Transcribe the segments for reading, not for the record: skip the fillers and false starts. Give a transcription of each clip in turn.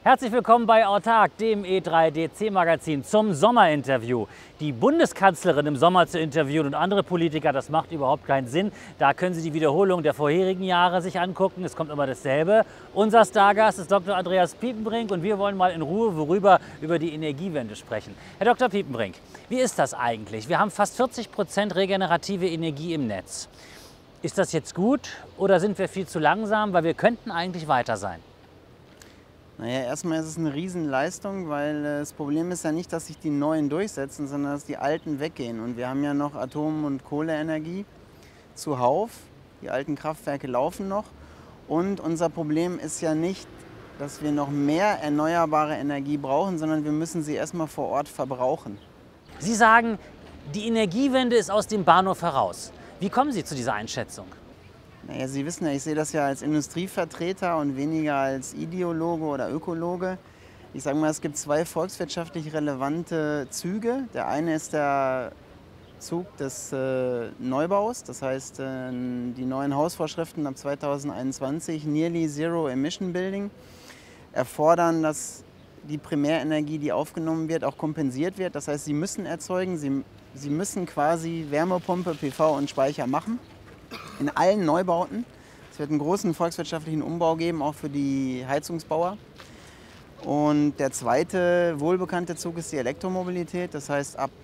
Herzlich willkommen bei Autark, dem E3DC-Magazin zum Sommerinterview. Die Bundeskanzlerin im Sommer zu interviewen und andere Politiker, das macht überhaupt keinen Sinn. Da können Sie die Wiederholung der vorherigen Jahre sich angucken. Es kommt immer dasselbe. Unser Stargast ist Dr. Andreas Piepenbrink und wir wollen mal in Ruhe über die Energiewende sprechen. Herr Dr. Piepenbrink, wie ist das eigentlich? Wir haben fast 40% regenerative Energie im Netz. Ist das jetzt gut oder sind wir viel zu langsam, weil wir könnten eigentlich weiter sein? Naja, erstmal ist es eine Riesenleistung, weil das Problem ist ja nicht, dass sich die neuen durchsetzen, sondern dass die alten weggehen. Und wir haben ja noch Atom- und Kohleenergie zuhauf. Die alten Kraftwerke laufen noch. Und unser Problem ist ja nicht, dass wir noch mehr erneuerbare Energie brauchen, sondern wir müssen sie erstmal vor Ort verbrauchen. Sie sagen, die Energiewende ist aus dem Bahnhof heraus. Wie kommen Sie zu dieser Einschätzung? Naja, Sie wissen ja, ich sehe das ja als Industrievertreter und weniger als Ideologe oder Ökologe. Ich sage mal, es gibt zwei volkswirtschaftlich relevante Züge. Der eine ist der Zug des Neubaus, das heißt die neuen Hausvorschriften ab 2021, Nearly Zero Emission Building, erfordern, dass die Primärenergie, die aufgenommen wird, auch kompensiert wird. Das heißt, Sie müssen erzeugen, Sie müssen quasi Wärmepumpe, PV und Speicher machen. In allen Neubauten. Es wird einen großen volkswirtschaftlichen Umbau geben, auch für die Heizungsbauer. Und der zweite wohlbekannte Zug ist die Elektromobilität. Das heißt, ab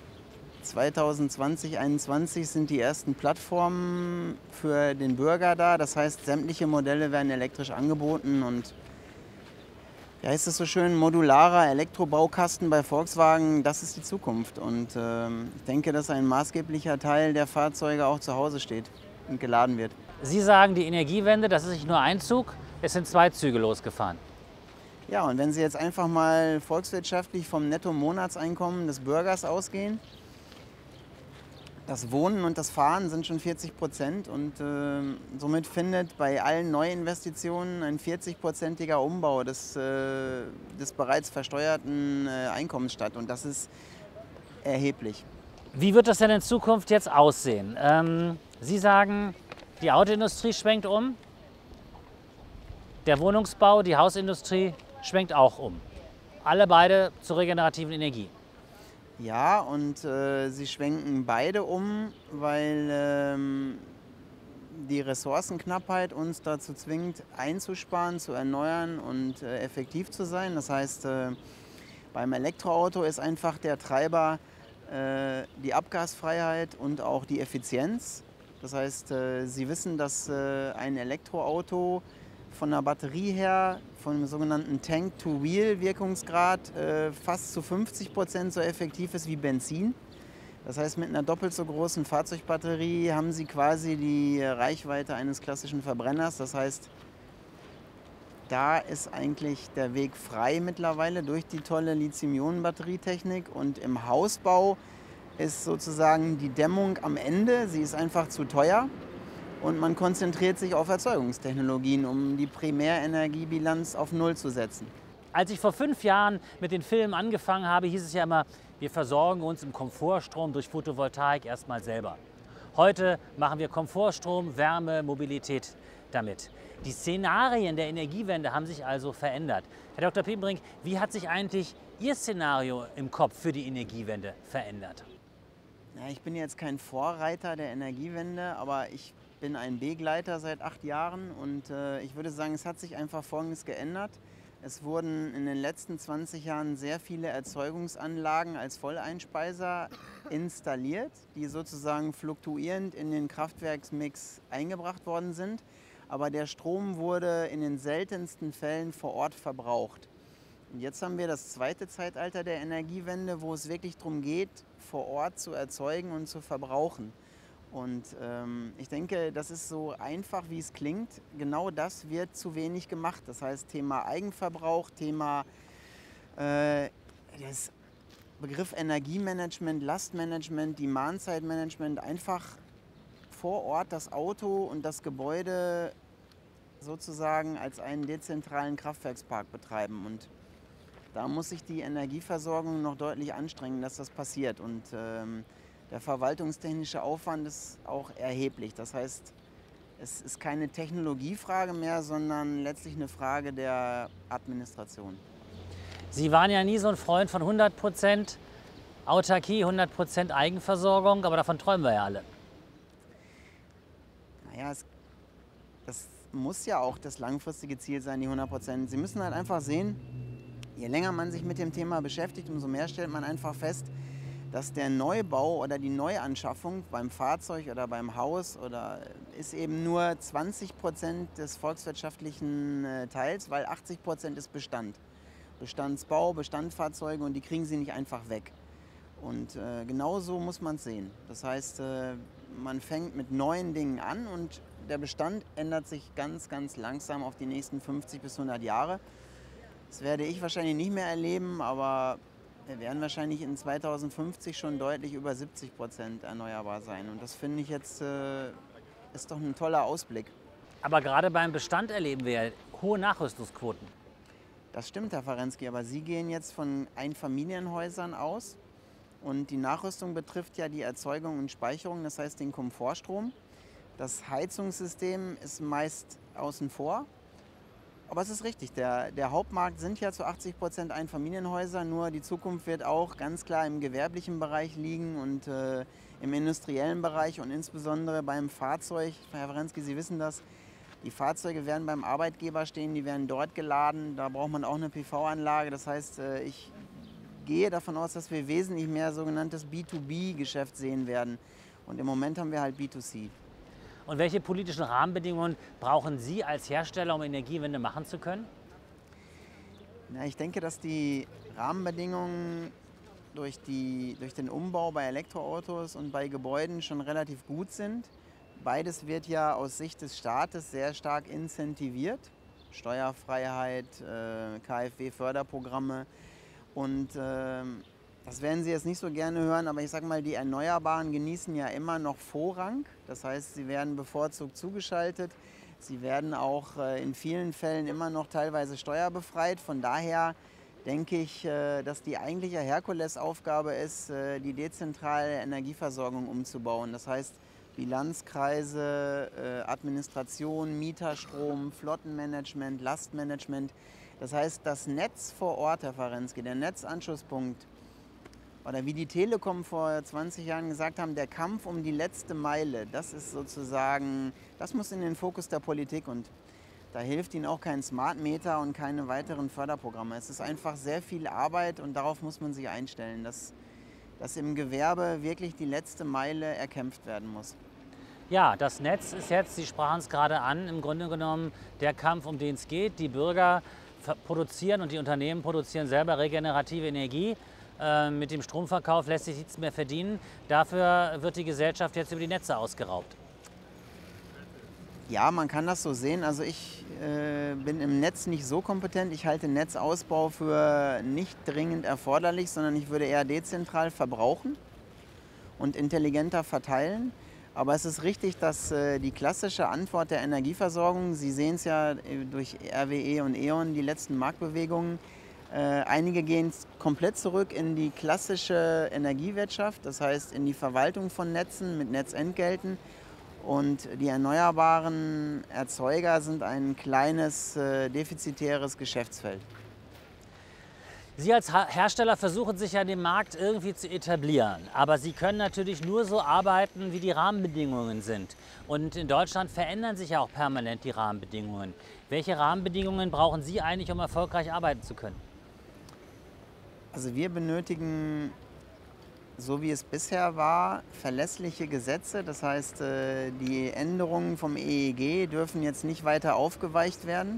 2020, 2021 sind die ersten Plattformen für den Bürger da. Das heißt, sämtliche Modelle werden elektrisch angeboten und ja, ist es so schön, modularer Elektrobaukasten bei Volkswagen, das ist die Zukunft. Und ich denke, dass ein maßgeblicher Teil der Fahrzeuge auch zu Hause steht und geladen wird. Sie sagen, die Energiewende, das ist nicht nur ein Zug, es sind zwei Züge losgefahren. Ja, und wenn Sie jetzt einfach mal volkswirtschaftlich vom Netto-Monatseinkommen des Bürgers ausgehen, das Wohnen und das Fahren sind schon 40% und somit findet bei allen Neuinvestitionen ein 40%iger Umbau des bereits versteuerten Einkommens statt und das ist erheblich. Wie wird das denn in Zukunft jetzt aussehen? Sie sagen, die Autoindustrie schwenkt um, der Wohnungsbau, die Hausindustrie schwenkt auch um. Alle beide zur regenerativen Energie. Ja, und sie schwenken beide um, weil die Ressourcenknappheit uns dazu zwingt, einzusparen, zu erneuern und effektiv zu sein. Das heißt, beim Elektroauto ist einfach der Treiber die Abgasfreiheit und auch die Effizienz. Das heißt, Sie wissen, dass ein Elektroauto von der Batterie her, von dem sogenannten Tank-to-Wheel-Wirkungsgrad, fast zu 50% so effektiv ist wie Benzin. Das heißt, mit einer doppelt so großen Fahrzeugbatterie haben Sie quasi die Reichweite eines klassischen Verbrenners. Das heißt, da ist eigentlich der Weg frei mittlerweile durch die tolle Lithium-Ionen-Batterietechnik. Und im Hausbau ist sozusagen die Dämmung am Ende. Sie ist einfach zu teuer. Und man konzentriert sich auf Erzeugungstechnologien, um die Primärenergiebilanz auf Null zu setzen. Als ich vor 5 Jahren mit den Filmen angefangen habe, hieß es ja immer, wir versorgen uns im Komfortstrom durch Photovoltaik erstmal selber. Heute machen wir Komfortstrom, Wärme, Mobilität damit. Die Szenarien der Energiewende haben sich also verändert. Herr Dr. Piepenbrink, wie hat sich eigentlich Ihr Szenario im Kopf für die Energiewende verändert? Ja, ich bin jetzt kein Vorreiter der Energiewende, aber ich bin ein Begleiter seit 8 Jahren und ich würde sagen, es hat sich einfach Folgendes geändert. Es wurden in den letzten 20 Jahren sehr viele Erzeugungsanlagen als Volleinspeiser installiert, die sozusagen fluktuierend in den Kraftwerksmix eingebracht worden sind. Aber der Strom wurde in den seltensten Fällen vor Ort verbraucht. Und jetzt haben wir das zweite Zeitalter der Energiewende, wo es wirklich darum geht, vor Ort zu erzeugen und zu verbrauchen. Und ich denke, das ist so einfach, wie es klingt. Genau das wird zu wenig gemacht. Das heißt, Thema Eigenverbrauch, Thema das Begriff Energiemanagement, Lastmanagement, Demand-Side-Management, einfach vor Ort das Auto und das Gebäude sozusagen als einen dezentralen Kraftwerkspark betreiben. Und da muss sich die Energieversorgung noch deutlich anstrengen, dass das passiert. Und der verwaltungstechnische Aufwand ist auch erheblich. Das heißt, es ist keine Technologiefrage mehr, sondern letztlich eine Frage der Administration. Sie waren ja nie so ein Freund von 100% Autarkie, 100% Eigenversorgung, aber davon träumen wir ja alle. Naja, das muss ja auch das langfristige Ziel sein, die 100%. Sie müssen halt einfach sehen, je länger man sich mit dem Thema beschäftigt, umso mehr stellt man einfach fest, dass der Neubau oder die Neuanschaffung beim Fahrzeug oder beim Haus ist eben nur 20% des volkswirtschaftlichen Teils, weil 80% ist Bestand. Bestandsbau, Bestandsfahrzeuge, und die kriegen sie nicht einfach weg. Und genau so muss man es sehen. Das heißt, man fängt mit neuen Dingen an und der Bestand ändert sich ganz, ganz langsam auf die nächsten 50 bis 100 Jahre. Das werde ich wahrscheinlich nicht mehr erleben, aber wir werden wahrscheinlich in 2050 schon deutlich über 70% erneuerbar sein. Und das finde ich jetzt ist doch ein toller Ausblick. Aber gerade beim Bestand erleben wir ja hohe Nachrüstungsquoten. Das stimmt, Herr Farenski, aber Sie gehen jetzt von Einfamilienhäusern aus. Und die Nachrüstung betrifft ja die Erzeugung und Speicherung, das heißt den Komfortstrom. Das Heizungssystem ist meist außen vor. Aber es ist richtig, der Hauptmarkt sind ja zu 80% Einfamilienhäuser, nur die Zukunft wird auch ganz klar im gewerblichen Bereich liegen und im industriellen Bereich und insbesondere beim Fahrzeug. Herr Farenski, Sie wissen das, die Fahrzeuge werden beim Arbeitgeber stehen, die werden dort geladen, da braucht man auch eine PV-Anlage. Das heißt, ich gehe davon aus, dass wir wesentlich mehr sogenanntes B2B-Geschäft sehen werden. Und im Moment haben wir halt B2C. Und welche politischen Rahmenbedingungen brauchen Sie als Hersteller, um Energiewende machen zu können? Na, ich denke, dass die Rahmenbedingungen durch den Umbau bei Elektroautos und bei Gebäuden schon relativ gut sind. Beides wird ja aus Sicht des Staates sehr stark incentiviert. Steuerfreiheit, KfW-Förderprogramme. Und das werden Sie jetzt nicht so gerne hören, aber ich sage mal, die Erneuerbaren genießen ja immer noch Vorrang. Das heißt, sie werden bevorzugt zugeschaltet. Sie werden auch in vielen Fällen immer noch teilweise steuerbefreit. Von daher denke ich, dass die eigentliche Herkulesaufgabe ist, die dezentrale Energieversorgung umzubauen. Das heißt, Bilanzkreise, Administration, Mieterstrom, Flottenmanagement, Lastmanagement. Das heißt, das Netz vor Ort, Herr Farenski, der Netzanschlusspunkt, oder wie die Telekom vor 20 Jahren gesagt haben, der Kampf um die letzte Meile, das ist sozusagen, das muss in den Fokus der Politik, und da hilft Ihnen auch kein Smart Meter und keine weiteren Förderprogramme. Es ist einfach sehr viel Arbeit und darauf muss man sich einstellen, dass im Gewerbe wirklich die letzte Meile erkämpft werden muss. Ja, das Netz ist jetzt, Sie sprachen es gerade an, im Grunde genommen der Kampf, um den es geht. Die Bürger produzieren und die Unternehmen produzieren selber regenerative Energie. Mit dem Stromverkauf lässt sich nichts mehr verdienen. Dafür wird die Gesellschaft jetzt über die Netze ausgeraubt. Ja, man kann das so sehen. Also ich bin im Netz nicht so kompetent. Ich halte Netzausbau für nicht dringend erforderlich, sondern ich würde eher dezentral verbrauchen und intelligenter verteilen. Aber es ist richtig, dass die klassische Antwort der Energieversorgung, Sie sehen es ja durch RWE und E.ON, die letzten Marktbewegungen, einige gehen komplett zurück in die klassische Energiewirtschaft, das heißt in die Verwaltung von Netzen mit Netzentgelten. Und die erneuerbaren Erzeuger sind ein kleines, defizitäres Geschäftsfeld. Sie als Hersteller versuchen sich ja in dem Markt irgendwie zu etablieren. Aber Sie können natürlich nur so arbeiten, wie die Rahmenbedingungen sind. Und in Deutschland verändern sich ja auch permanent die Rahmenbedingungen. Welche Rahmenbedingungen brauchen Sie eigentlich, um erfolgreich arbeiten zu können? Also wir benötigen, so wie es bisher war, verlässliche Gesetze. Das heißt, die Änderungen vom EEG dürfen jetzt nicht weiter aufgeweicht werden.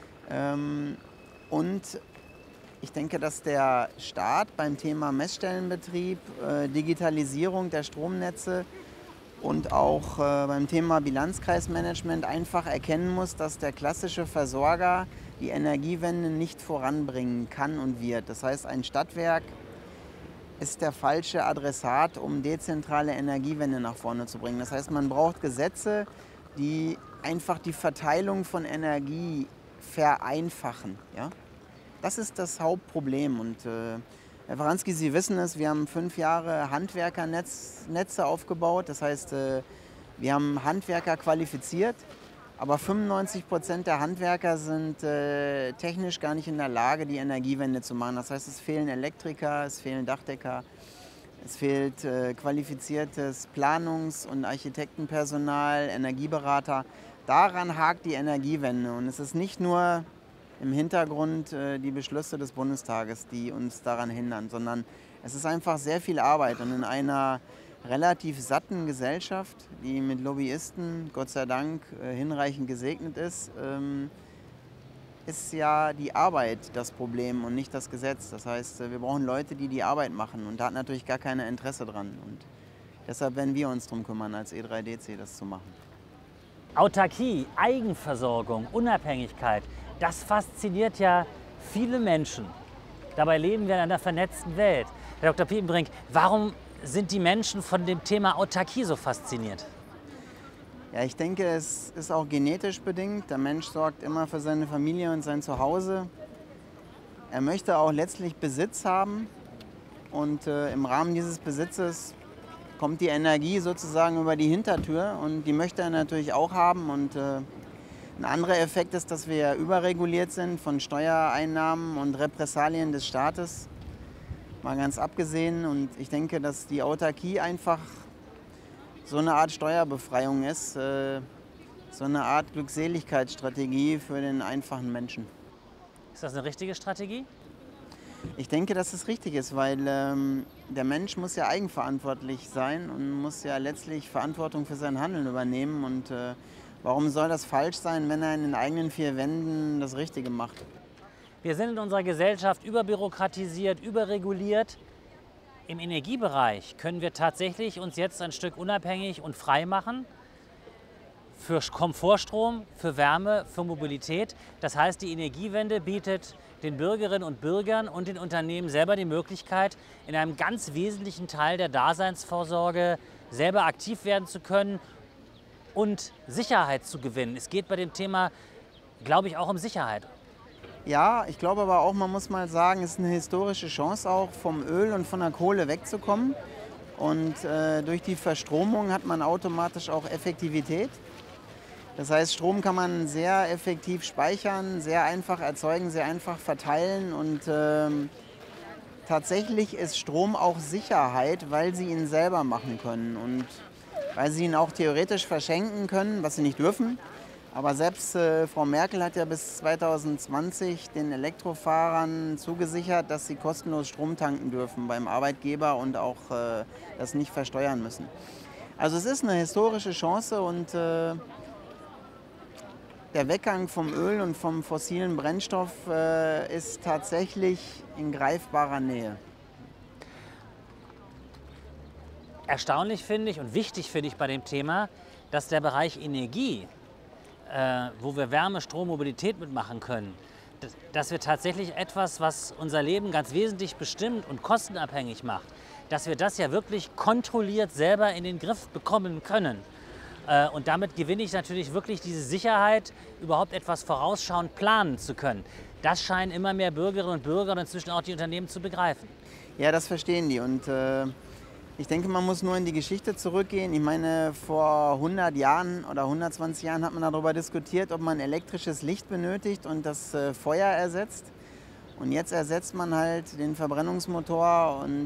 Und ich denke, dass der Staat beim Thema Messstellenbetrieb, Digitalisierung der Stromnetze und auch beim Thema Bilanzkreismanagement einfach erkennen muss, dass der klassische Versorger die Energiewende nicht voranbringen kann und wird. Das heißt, ein Stadtwerk ist der falsche Adressat, um dezentrale Energiewende nach vorne zu bringen. Das heißt, man braucht Gesetze, die einfach die Verteilung von Energie vereinfachen. Ja? Das ist das Hauptproblem. Und Herr Farenski, Sie wissen es, wir haben 5 Jahre Handwerkernetze aufgebaut. Das heißt, wir haben Handwerker qualifiziert, Aber 95% der Handwerker sind technisch gar nicht in der Lage, die Energiewende zu machen. Das heißt, es fehlen Elektriker, es fehlen Dachdecker, es fehlt qualifiziertes Planungs- und Architektenpersonal, Energieberater. Daran hakt die Energiewende. Und es ist nicht nur im Hintergrund die Beschlüsse des Bundestages, die uns daran hindern, sondern es ist einfach sehr viel Arbeit. Und in einer relativ satten Gesellschaft, die mit Lobbyisten, Gott sei Dank, hinreichend gesegnet ist, ist ja die Arbeit das Problem und nicht das Gesetz. Das heißt, wir brauchen Leute, die die Arbeit machen, und da hat natürlich gar keiner Interesse dran. Und deshalb werden wir uns darum kümmern, als E3DC das zu machen. Autarkie, Eigenversorgung, Unabhängigkeit, das fasziniert ja viele Menschen. Dabei leben wir in einer vernetzten Welt. Herr Dr. Piepenbrink, warum sind die Menschen von dem Thema Autarkie so fasziniert? Ja, ich denke, es ist auch genetisch bedingt. Der Mensch sorgt immer für seine Familie und sein Zuhause. Er möchte auch letztlich Besitz haben, und im Rahmen dieses Besitzes kommt die Energie sozusagen über die Hintertür, und die möchte er natürlich auch haben. Und ein anderer Effekt ist, dass wir überreguliert sind von Steuereinnahmen und Repressalien des Staates, mal ganz abgesehen. Und ich denke, dass die Autarkie einfach so eine Art Steuerbefreiung ist, so eine Art Glückseligkeitsstrategie für den einfachen Menschen. Ist das eine richtige Strategie? Ich denke, dass es richtig ist, weil der Mensch muss ja eigenverantwortlich sein und muss ja letztlich Verantwortung für sein Handeln übernehmen. Und warum soll das falsch sein, wenn er in den eigenen vier Wänden das Richtige macht? Wir sind in unserer Gesellschaft überbürokratisiert, überreguliert. Im Energiebereich können wir tatsächlich uns jetzt ein Stück unabhängig und frei machen für Komfortstrom, für Wärme, für Mobilität. Das heißt, die Energiewende bietet den Bürgerinnen und Bürgern und den Unternehmen selber die Möglichkeit, in einem ganz wesentlichen Teil der Daseinsvorsorge selber aktiv werden zu können und Sicherheit zu gewinnen. Es geht bei dem Thema, glaube ich, auch um Sicherheit. Ja, ich glaube aber auch, man muss mal sagen, es ist eine historische Chance auch, vom Öl und von der Kohle wegzukommen. Und durch die Verstromung hat man automatisch auch Effektivität. Das heißt, Strom kann man sehr effektiv speichern, sehr einfach erzeugen, sehr einfach verteilen. Und tatsächlich ist Strom auch Sicherheit, weil Sie ihn selber machen können und weil Sie ihn auch theoretisch verschenken können, was Sie nicht dürfen. Aber selbst Frau Merkel hat ja bis 2020 den Elektrofahrern zugesichert, dass sie kostenlos Strom tanken dürfen beim Arbeitgeber und auch das nicht versteuern müssen. Also es ist eine historische Chance, und der Weggang vom Öl und vom fossilen Brennstoff ist tatsächlich in greifbarer Nähe. Erstaunlich finde ich und wichtig finde ich bei dem Thema, dass der Bereich Energie, wo wir Wärme, Strom, Mobilität mitmachen können, dass wir tatsächlich etwas, was unser Leben ganz wesentlich bestimmt und kostenabhängig macht, dass wir das ja wirklich kontrolliert selber in den Griff bekommen können. Und damit gewinne ich natürlich wirklich diese Sicherheit, überhaupt etwas vorausschauend planen zu können. Das scheinen immer mehr Bürgerinnen und Bürger und inzwischen auch die Unternehmen zu begreifen. Ja, das verstehen die. Und ich denke, man muss nur in die Geschichte zurückgehen. Ich meine, vor 100 Jahren oder 120 Jahren hat man darüber diskutiert, ob man elektrisches Licht benötigt und das Feuer ersetzt. Und jetzt ersetzt man halt den Verbrennungsmotor und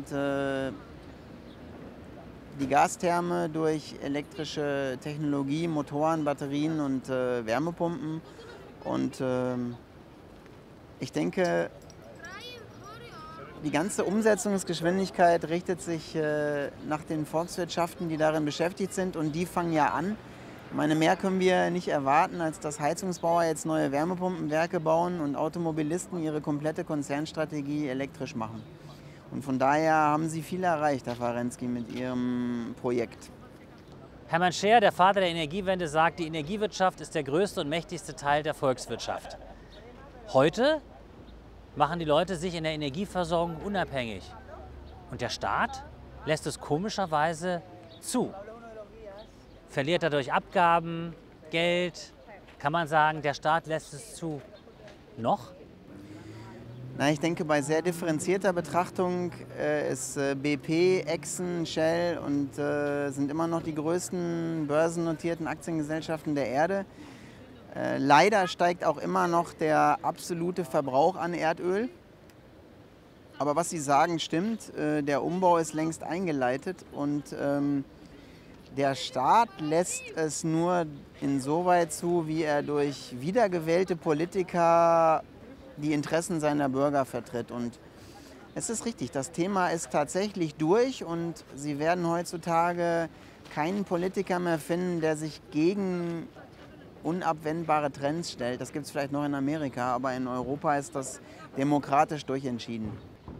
die Gastherme durch elektrische Technologie, Motoren, Batterien und Wärmepumpen. Und ich denke, die ganze Umsetzungsgeschwindigkeit richtet sich nach den Volkswirtschaften, die darin beschäftigt sind, und die fangen ja an. Ich meine, mehr können wir nicht erwarten, als dass Heizungsbauer jetzt neue Wärmepumpenwerke bauen und Automobilisten ihre komplette Konzernstrategie elektrisch machen. Und von daher haben Sie viel erreicht, Herr Farenski, mit Ihrem Projekt. Hermann Scheer, der Vater der Energiewende, sagt, die Energiewirtschaft ist der größte und mächtigste Teil der Volkswirtschaft. Heute machen die Leute sich in der Energieversorgung unabhängig. Und der Staat lässt es komischerweise zu. Verliert dadurch Abgaben, Geld. Kann man sagen, der Staat lässt es zu. Noch? Na, ich denke, bei sehr differenzierter Betrachtung ist BP, Exxon, Shell und sind immer noch die größten börsennotierten Aktiengesellschaften der Erde. Leider steigt auch immer noch der absolute Verbrauch an Erdöl. Aber was Sie sagen, stimmt. Der Umbau ist längst eingeleitet und der Staat lässt es nur insoweit zu, wie er durch wiedergewählte Politiker die Interessen seiner Bürger vertritt. Und es ist richtig, das Thema ist tatsächlich durch und Sie werden heutzutage keinen Politiker mehr finden, der sich gegen unabwendbare Trends stellt. Das gibt es vielleicht noch in Amerika, aber in Europa ist das demokratisch durchentschieden.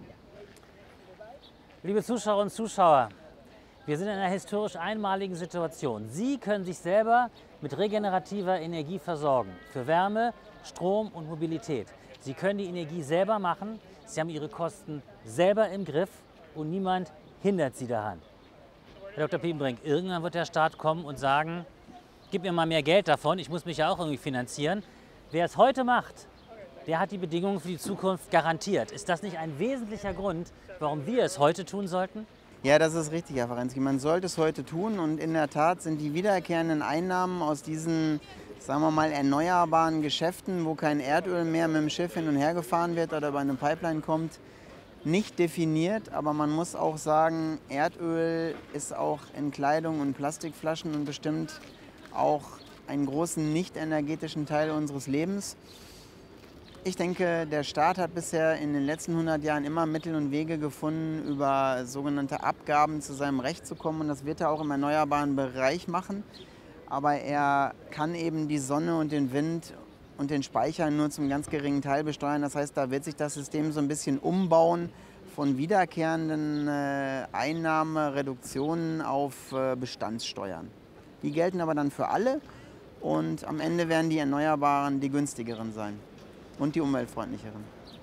Liebe Zuschauerinnen und Zuschauer, wir sind in einer historisch einmaligen Situation. Sie können sich selber mit regenerativer Energie versorgen. Für Wärme, Strom und Mobilität. Sie können die Energie selber machen. Sie haben Ihre Kosten selber im Griff und niemand hindert Sie daran. Herr Dr. Piepenbrink, irgendwann wird der Staat kommen und sagen, gib mir mal mehr Geld davon, ich muss mich ja auch irgendwie finanzieren. Wer es heute macht, der hat die Bedingungen für die Zukunft garantiert. Ist das nicht ein wesentlicher Grund, warum wir es heute tun sollten? Ja, das ist richtig, Herr Ferencki. Man sollte es heute tun und in der Tat sind die wiederkehrenden Einnahmen aus diesen, sagen wir mal, erneuerbaren Geschäften, wo kein Erdöl mehr mit dem Schiff hin und her gefahren wird oder über eine Pipeline kommt, nicht definiert. Aber man muss auch sagen, Erdöl ist auch in Kleidung und Plastikflaschen und bestimmt auch einen großen nicht energetischen Teil unseres Lebens. Ich denke, der Staat hat bisher in den letzten 100 Jahren immer Mittel und Wege gefunden, über sogenannte Abgaben zu seinem Recht zu kommen. Und das wird er auch im erneuerbaren Bereich machen. Aber er kann eben die Sonne und den Wind und den Speicher nur zum ganz geringen Teil besteuern. Das heißt, da wird sich das System so ein bisschen umbauen von wiederkehrenden Einnahmereduktionen auf Bestandssteuern. Die gelten aber dann für alle und am Ende werden die Erneuerbaren die günstigeren sein. Und die umweltfreundlicheren.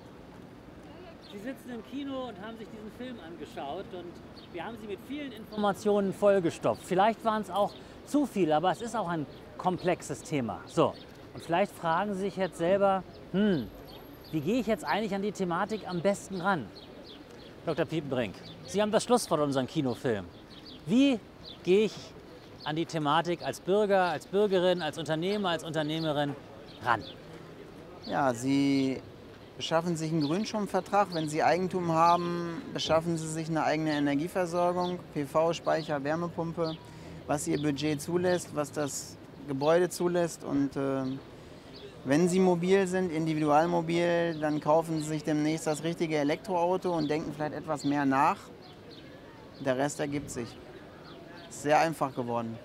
Sie sitzen im Kino und haben sich diesen Film angeschaut und wir haben Sie mit vielen Informationen vollgestopft. Vielleicht waren es auch zu viele, aber es ist auch ein komplexes Thema. So, und vielleicht fragen Sie sich jetzt selber, wie gehe ich jetzt eigentlich an die Thematik am besten ran? Dr. Piepenbrink, Sie haben das Schlusswort unserem Kinofilm. Wie gehe ich an die Thematik als Bürger, als Bürgerin, als Unternehmer, als Unternehmerin ran? Ja, Sie beschaffen sich einen Grünstromvertrag. Wenn Sie Eigentum haben, beschaffen Sie sich eine eigene Energieversorgung, PV, Speicher, Wärmepumpe, was Ihr Budget zulässt, was das Gebäude zulässt. Und wenn Sie mobil sind, individualmobil, dann kaufen Sie sich demnächst das richtige Elektroauto und denken vielleicht etwas mehr nach. Der Rest ergibt sich. Ist sehr einfach geworden.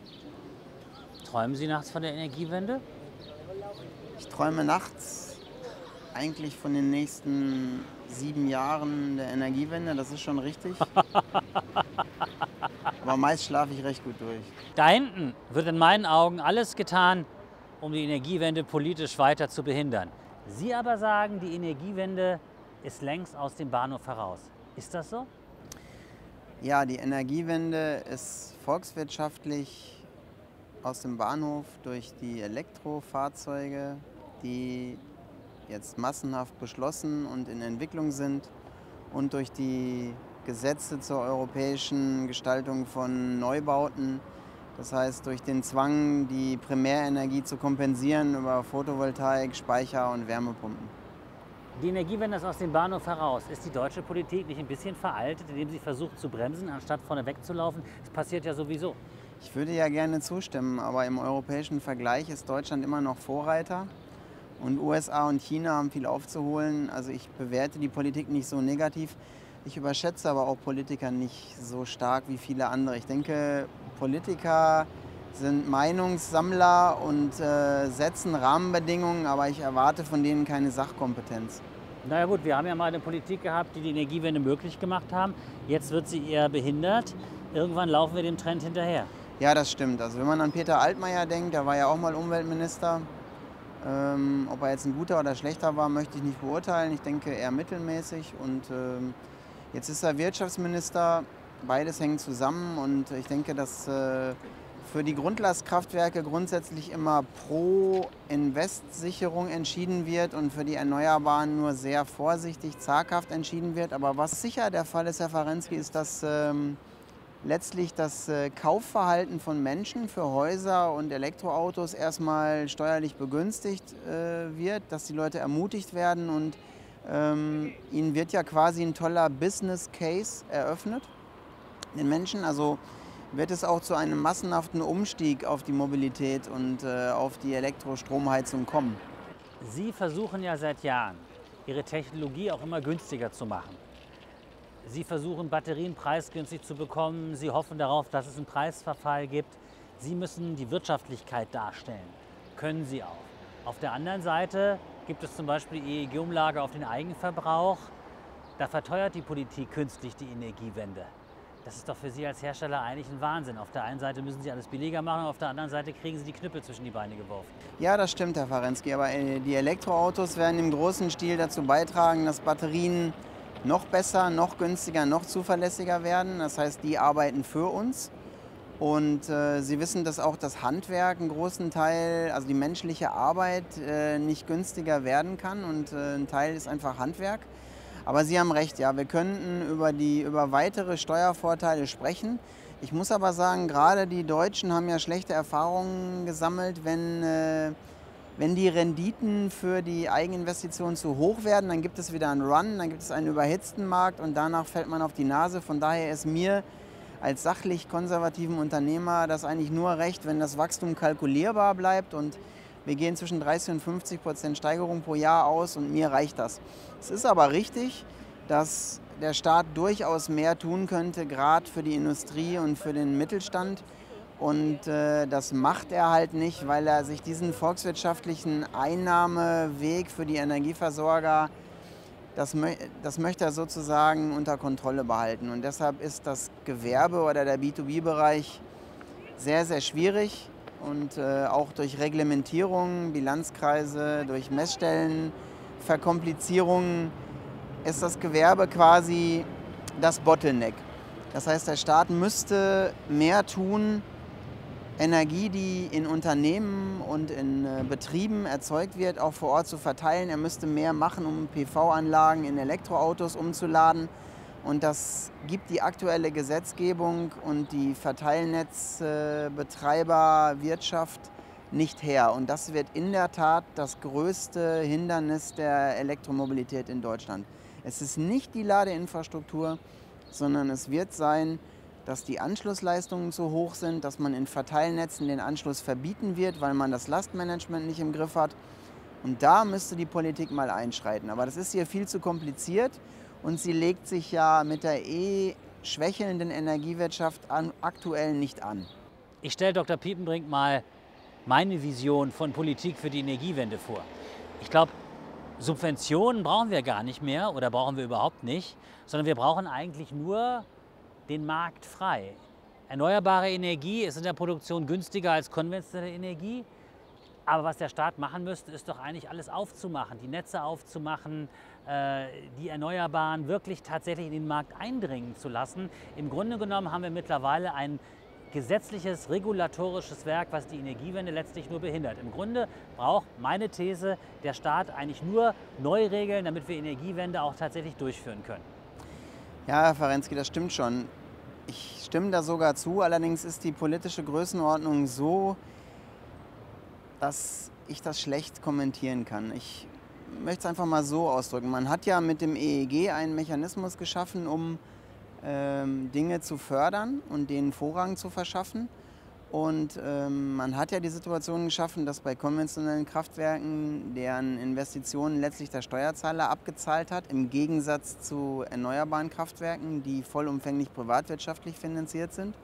Träumen Sie nachts von der Energiewende? Ich träume nachts eigentlich von den nächsten 7 Jahren der Energiewende, das ist schon richtig. Aber meist schlafe ich recht gut durch. Da hinten wird in meinen Augen alles getan, um die Energiewende politisch weiter zu behindern. Sie aber sagen, die Energiewende ist längst aus dem Bahnhof heraus. Ist das so? Ja, die Energiewende ist volkswirtschaftlich aus dem Bahnhof durch die Elektrofahrzeuge, die jetzt massenhaft beschlossen und in Entwicklung sind und durch die Gesetze zur europäischen Gestaltung von Neubauten, das heißt durch den Zwang, die Primärenergie zu kompensieren über Photovoltaik, Speicher und Wärmepumpen. Die Energiewende ist aus dem Bahnhof heraus. Ist die deutsche Politik nicht ein bisschen veraltet, indem sie versucht zu bremsen, anstatt vorne wegzulaufen? Das passiert ja sowieso. Ich würde ja gerne zustimmen, aber im europäischen Vergleich ist Deutschland immer noch Vorreiter. Und USA und China haben viel aufzuholen. Also ich bewerte die Politik nicht so negativ. Ich überschätze aber auch Politiker nicht so stark wie viele andere. Ich denke, Politiker sind Meinungssammler und setzen Rahmenbedingungen, aber ich erwarte von denen keine Sachkompetenz. Na ja gut, wir haben ja mal eine Politik gehabt, die die Energiewende möglich gemacht haben. Jetzt wird sie eher behindert. Irgendwann laufen wir dem Trend hinterher. Ja, das stimmt. Also wenn man an Peter Altmaier denkt, der war ja auch mal Umweltminister. Ob er jetzt ein guter oder schlechter war, möchte ich nicht beurteilen. Ich denke eher mittelmäßig. Und jetzt ist er Wirtschaftsminister. Beides hängt zusammen. Und ich denke, dass für die Grundlastkraftwerke grundsätzlich immer pro Investsicherung entschieden wird und für die Erneuerbaren nur sehr vorsichtig, zaghaft entschieden wird. Aber was sicher der Fall ist, Herr Ferencki, ist, dass letztlich das Kaufverhalten von Menschen für Häuser und Elektroautos erstmal steuerlich begünstigt wird, dass die Leute ermutigt werden und ihnen wird ja quasi ein toller Business Case eröffnet, den Menschen. Also wird es auch zu einem massenhaften Umstieg auf die Mobilität und auf die Elektrostromheizung kommen. Sie versuchen ja seit Jahren, Ihre Technologie auch immer günstiger zu machen. Sie versuchen, Batterien preisgünstig zu bekommen. Sie hoffen darauf, dass es einen Preisverfall gibt. Sie müssen die Wirtschaftlichkeit darstellen. Können Sie auch. Auf der anderen Seite gibt es zum Beispiel die EEG-Umlage auf den Eigenverbrauch. Da verteuert die Politik künstlich die Energiewende. Das ist doch für Sie als Hersteller eigentlich ein Wahnsinn. Auf der einen Seite müssen Sie alles billiger machen, auf der anderen Seite kriegen Sie die Knüppel zwischen die Beine geworfen. Ja, das stimmt, Herr Farenski, aber die Elektroautos werden im großen Stil dazu beitragen, dass Batterien noch besser, noch günstiger, noch zuverlässiger werden. Das heißt, die arbeiten für uns. Und Sie wissen, dass auch das Handwerk einen großen Teil, also die menschliche Arbeit, nicht günstiger werden kann. Und ein Teil ist einfach Handwerk. Aber Sie haben recht, ja, wir könnten über weitere Steuervorteile sprechen. Ich muss aber sagen, gerade die Deutschen haben ja schlechte Erfahrungen gesammelt, wenn die Renditen für die Eigeninvestitionen zu hoch werden, dann gibt es wieder einen Run, dann gibt es einen überhitzten Markt und danach fällt man auf die Nase. Von daher ist mir als sachlich konservativen Unternehmer das eigentlich nur recht, wenn das Wachstum kalkulierbar bleibt und wir gehen zwischen 30 und 50% Steigerung pro Jahr aus und mir reicht das. Es ist aber richtig, dass der Staat durchaus mehr tun könnte, gerade für die Industrie und für den Mittelstand. Und das macht er halt nicht, weil er sich diesen volkswirtschaftlichen Einnahmeweg für die Energieversorger, das möchte er sozusagen unter Kontrolle behalten. Und deshalb ist das Gewerbe oder der B2B-Bereich sehr, sehr schwierig. Und auch durch Reglementierung, Bilanzkreise, durch Messstellen, Verkomplizierungen ist das Gewerbe quasi das Bottleneck. Das heißt, der Staat müsste mehr tun, Energie, die in Unternehmen und in Betrieben erzeugt wird, auch vor Ort zu verteilen. Er müsste mehr machen, um PV-Anlagen in Elektroautos umzuladen. Und das gibt die aktuelle Gesetzgebung und die Verteilnetzbetreiberwirtschaft nicht her. Und das wird in der Tat das größte Hindernis der Elektromobilität in Deutschland. Es ist nicht die Ladeinfrastruktur, sondern es wird sein, dass die Anschlussleistungen zu hoch sind, dass man in Verteilnetzen den Anschluss verbieten wird, weil man das Lastmanagement nicht im Griff hat. Und da müsste die Politik mal einschreiten. Aber das ist hier viel zu kompliziert und sie legt sich ja mit der schwächelnden Energiewirtschaft aktuell nicht an. Ich stelle Dr. Piepenbrink mal meine Vision von Politik für die Energiewende vor. Ich glaube, Subventionen brauchen wir gar nicht mehr oder brauchen wir überhaupt nicht, sondern wir brauchen eigentlich nur den Markt frei. Erneuerbare Energie ist in der Produktion günstiger als konventionelle Energie. Aber was der Staat machen müsste, ist doch eigentlich alles aufzumachen, die Netze aufzumachen, die Erneuerbaren wirklich tatsächlich in den Markt eindringen zu lassen. Im Grunde genommen haben wir mittlerweile ein gesetzliches, regulatorisches Werk, was die Energiewende letztlich nur behindert. Im Grunde braucht meine These der Staat eigentlich nur Neuregeln, damit wir Energiewende auch tatsächlich durchführen können. Ja, Herr Farenski, das stimmt schon. Ich stimme da sogar zu. Allerdings ist die politische Größenordnung so, dass ich das schlecht kommentieren kann. Ich möchte es einfach mal so ausdrücken. Man hat ja mit dem EEG einen Mechanismus geschaffen, um Dinge zu fördern und denen Vorrang zu verschaffen. Und man hat ja die Situation geschaffen, dass bei konventionellen Kraftwerken deren Investitionen letztlich der Steuerzahler abgezahlt hat, im Gegensatz zu erneuerbaren Kraftwerken, die vollumfänglich privatwirtschaftlich finanziert sind.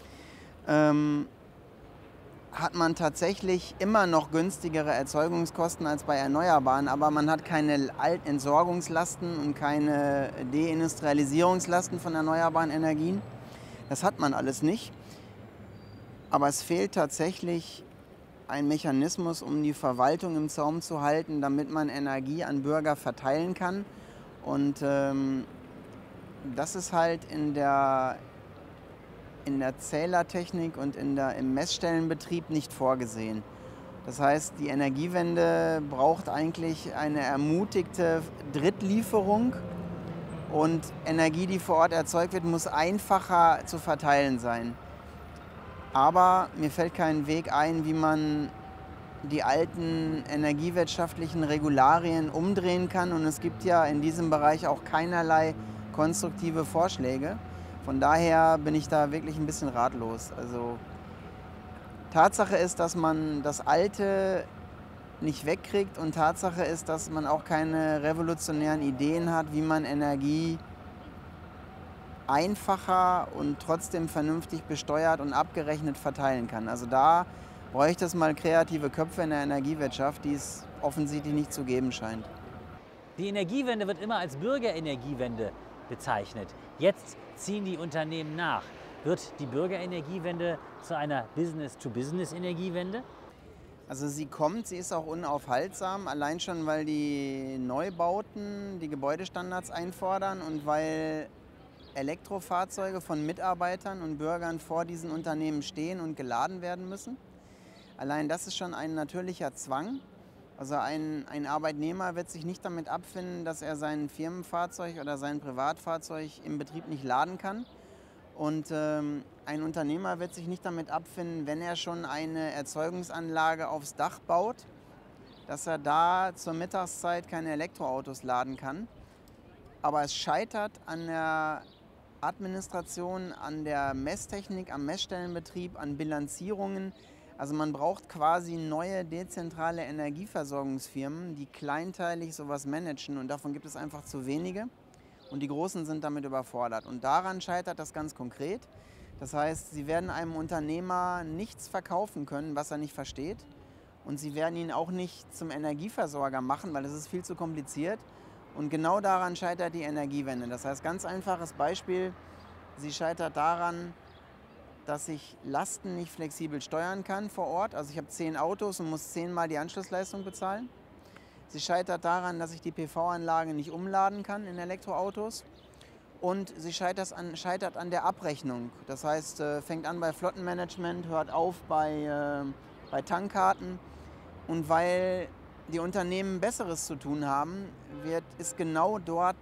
Hat man tatsächlich immer noch günstigere Erzeugungskosten als bei Erneuerbaren, aber man hat keine Entsorgungslasten und keine Deindustrialisierungslasten von erneuerbaren Energien. Das hat man alles nicht. Aber es fehlt tatsächlich ein Mechanismus, um die Verwaltung im Zaum zu halten, damit man Energie an Bürger verteilen kann. Und das ist halt in der Zählertechnik und im Messstellenbetrieb nicht vorgesehen. Das heißt, die Energiewende braucht eigentlich eine ermutigte Drittlieferung Und Energie, die vor Ort erzeugt wird, muss einfacher zu verteilen sein. Aber mir fällt kein Weg ein, wie man die alten energiewirtschaftlichen Regularien umdrehen kann. Und es gibt ja in diesem Bereich auch keinerlei konstruktive Vorschläge. Von daher bin ich da wirklich ein bisschen ratlos. Also Tatsache ist, dass man das Alte nicht wegkriegt, und Tatsache ist, dass man auch keine revolutionären Ideen hat, wie man Energie einfacher und trotzdem vernünftig besteuert und abgerechnet verteilen kann. Also da bräuchte es mal kreative Köpfe in der Energiewirtschaft, die es offensichtlich nicht zu geben scheint. Die Energiewende wird immer als Bürgerenergiewende bezeichnet. Jetzt ziehen die Unternehmen nach. Wird die Bürgerenergiewende zu einer Business-to-Business-Energiewende? Also sie kommt, sie ist auch unaufhaltsam, allein schon, weil die Neubauten die Gebäudestandards einfordern und weil Elektrofahrzeuge von Mitarbeitern und Bürgern vor diesen Unternehmen stehen und geladen werden müssen. Allein das ist schon ein natürlicher Zwang. Also ein Arbeitnehmer wird sich nicht damit abfinden, dass er sein Firmenfahrzeug oder sein Privatfahrzeug im Betrieb nicht laden kann. Und ein Unternehmer wird sich nicht damit abfinden, wenn er schon eine Erzeugungsanlage aufs Dach baut, dass er da zur Mittagszeit keine Elektroautos laden kann. Aber es scheitert an der Administration, an der Messtechnik, am Messstellenbetrieb, an Bilanzierungen. Also man braucht quasi neue dezentrale Energieversorgungsfirmen, die kleinteilig sowas managen, und davon gibt es einfach zu wenige. Und die Großen sind damit überfordert. Und daran scheitert das ganz konkret. Das heißt, sie werden einem Unternehmer nichts verkaufen können, was er nicht versteht. Und sie werden ihn auch nicht zum Energieversorger machen, weil das ist viel zu kompliziert. Und genau daran scheitert die Energiewende. Das heißt, ganz einfaches Beispiel, sie scheitert daran, dass ich Lasten nicht flexibel steuern kann vor Ort. Also ich habe 10 Autos und muss 10-mal die Anschlussleistung bezahlen. Sie scheitert daran, dass ich die PV-Anlage nicht umladen kann in Elektroautos. Und sie scheitert an der Abrechnung. Das heißt, fängt an bei Flottenmanagement, hört auf bei Tankkarten. Und weil die Unternehmen Besseres zu tun haben, ist genau dort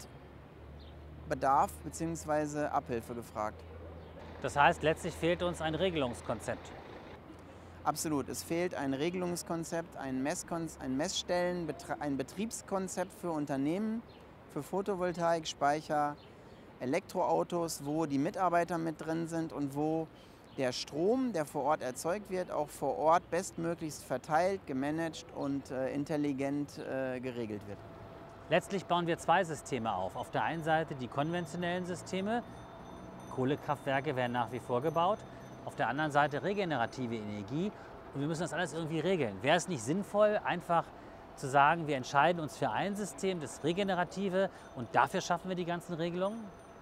Bedarf bzw. Abhilfe gefragt. Das heißt, letztlich fehlt uns ein Regelungskonzept. Absolut, es fehlt ein Regelungskonzept, ein Messstellen, ein Betriebskonzept für Unternehmen, für Photovoltaik, Speicher, Elektroautos, wo die Mitarbeiter mit drin sind und wo der Strom, der vor Ort erzeugt wird, auch vor Ort bestmöglichst verteilt, gemanagt und intelligent geregelt wird. Letztlich bauen wir zwei Systeme auf. Auf der einen Seite die konventionellen Systeme, Kohlekraftwerke werden nach wie vor gebaut. Auf der anderen Seite regenerative Energie, und wir müssen das alles irgendwie regeln. Wäre es nicht sinnvoll, einfach zu sagen, wir entscheiden uns für ein System, das Regenerative, und dafür schaffen wir die ganzen Regelungen?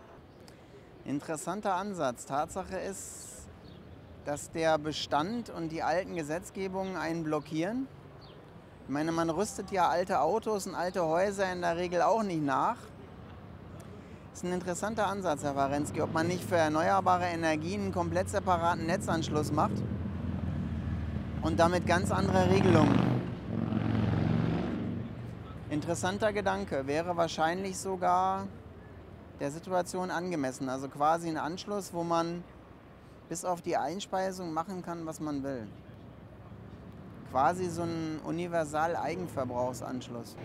Interessanter Ansatz. Tatsache ist, dass der Bestand und die alten Gesetzgebungen einen blockieren. Ich meine, man rüstet ja alte Autos und alte Häuser in der Regel auch nicht nach. Das ist ein interessanter Ansatz, Herr Warensky, ob man nicht für erneuerbare Energien einen komplett separaten Netzanschluss macht und damit ganz andere Regelungen. Interessanter Gedanke, wäre wahrscheinlich sogar der Situation angemessen. Also quasi ein Anschluss, wo man bis auf die Einspeisung machen kann, was man will. Quasi so ein Universal-Eigenverbrauchsanschluss.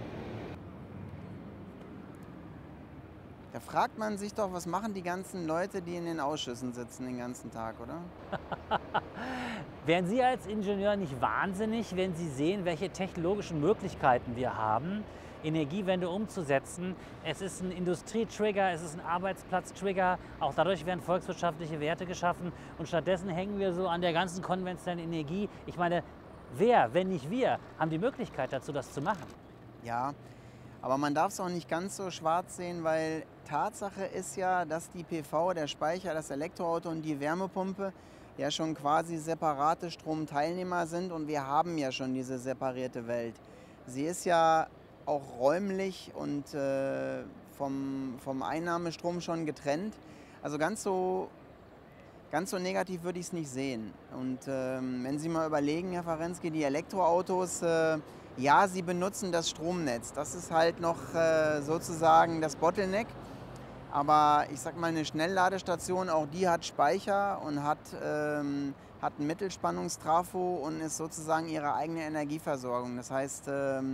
Da fragt man sich doch, was machen die ganzen Leute, die in den Ausschüssen sitzen den ganzen Tag, oder? Wären Sie als Ingenieur nicht wahnsinnig, wenn Sie sehen, welche technologischen Möglichkeiten wir haben, Energiewende umzusetzen? Es ist ein Industrietrigger, es ist ein Arbeitsplatztrigger, auch dadurch werden volkswirtschaftliche Werte geschaffen, und stattdessen hängen wir so an der ganzen konventionellen Energie. Ich meine, wer, wenn nicht wir, haben die Möglichkeit dazu, das zu machen? Ja, aber man darf es auch nicht ganz so schwarz sehen, weil Tatsache ist ja, dass die PV, der Speicher, das Elektroauto und die Wärmepumpe ja schon quasi separate Stromteilnehmer sind, und wir haben ja schon diese separierte Welt. Sie ist ja auch räumlich und vom Einnahmestrom schon getrennt. Also ganz so negativ würde ich es nicht sehen. Und wenn Sie mal überlegen, Herr Warensky, die Elektroautos, Ja, sie benutzen das Stromnetz. Das ist halt noch sozusagen das Bottleneck. Aber ich sag mal, eine Schnellladestation, auch die hat Speicher und hat einen Mittelspannungstrafo und ist sozusagen ihre eigene Energieversorgung. Das heißt,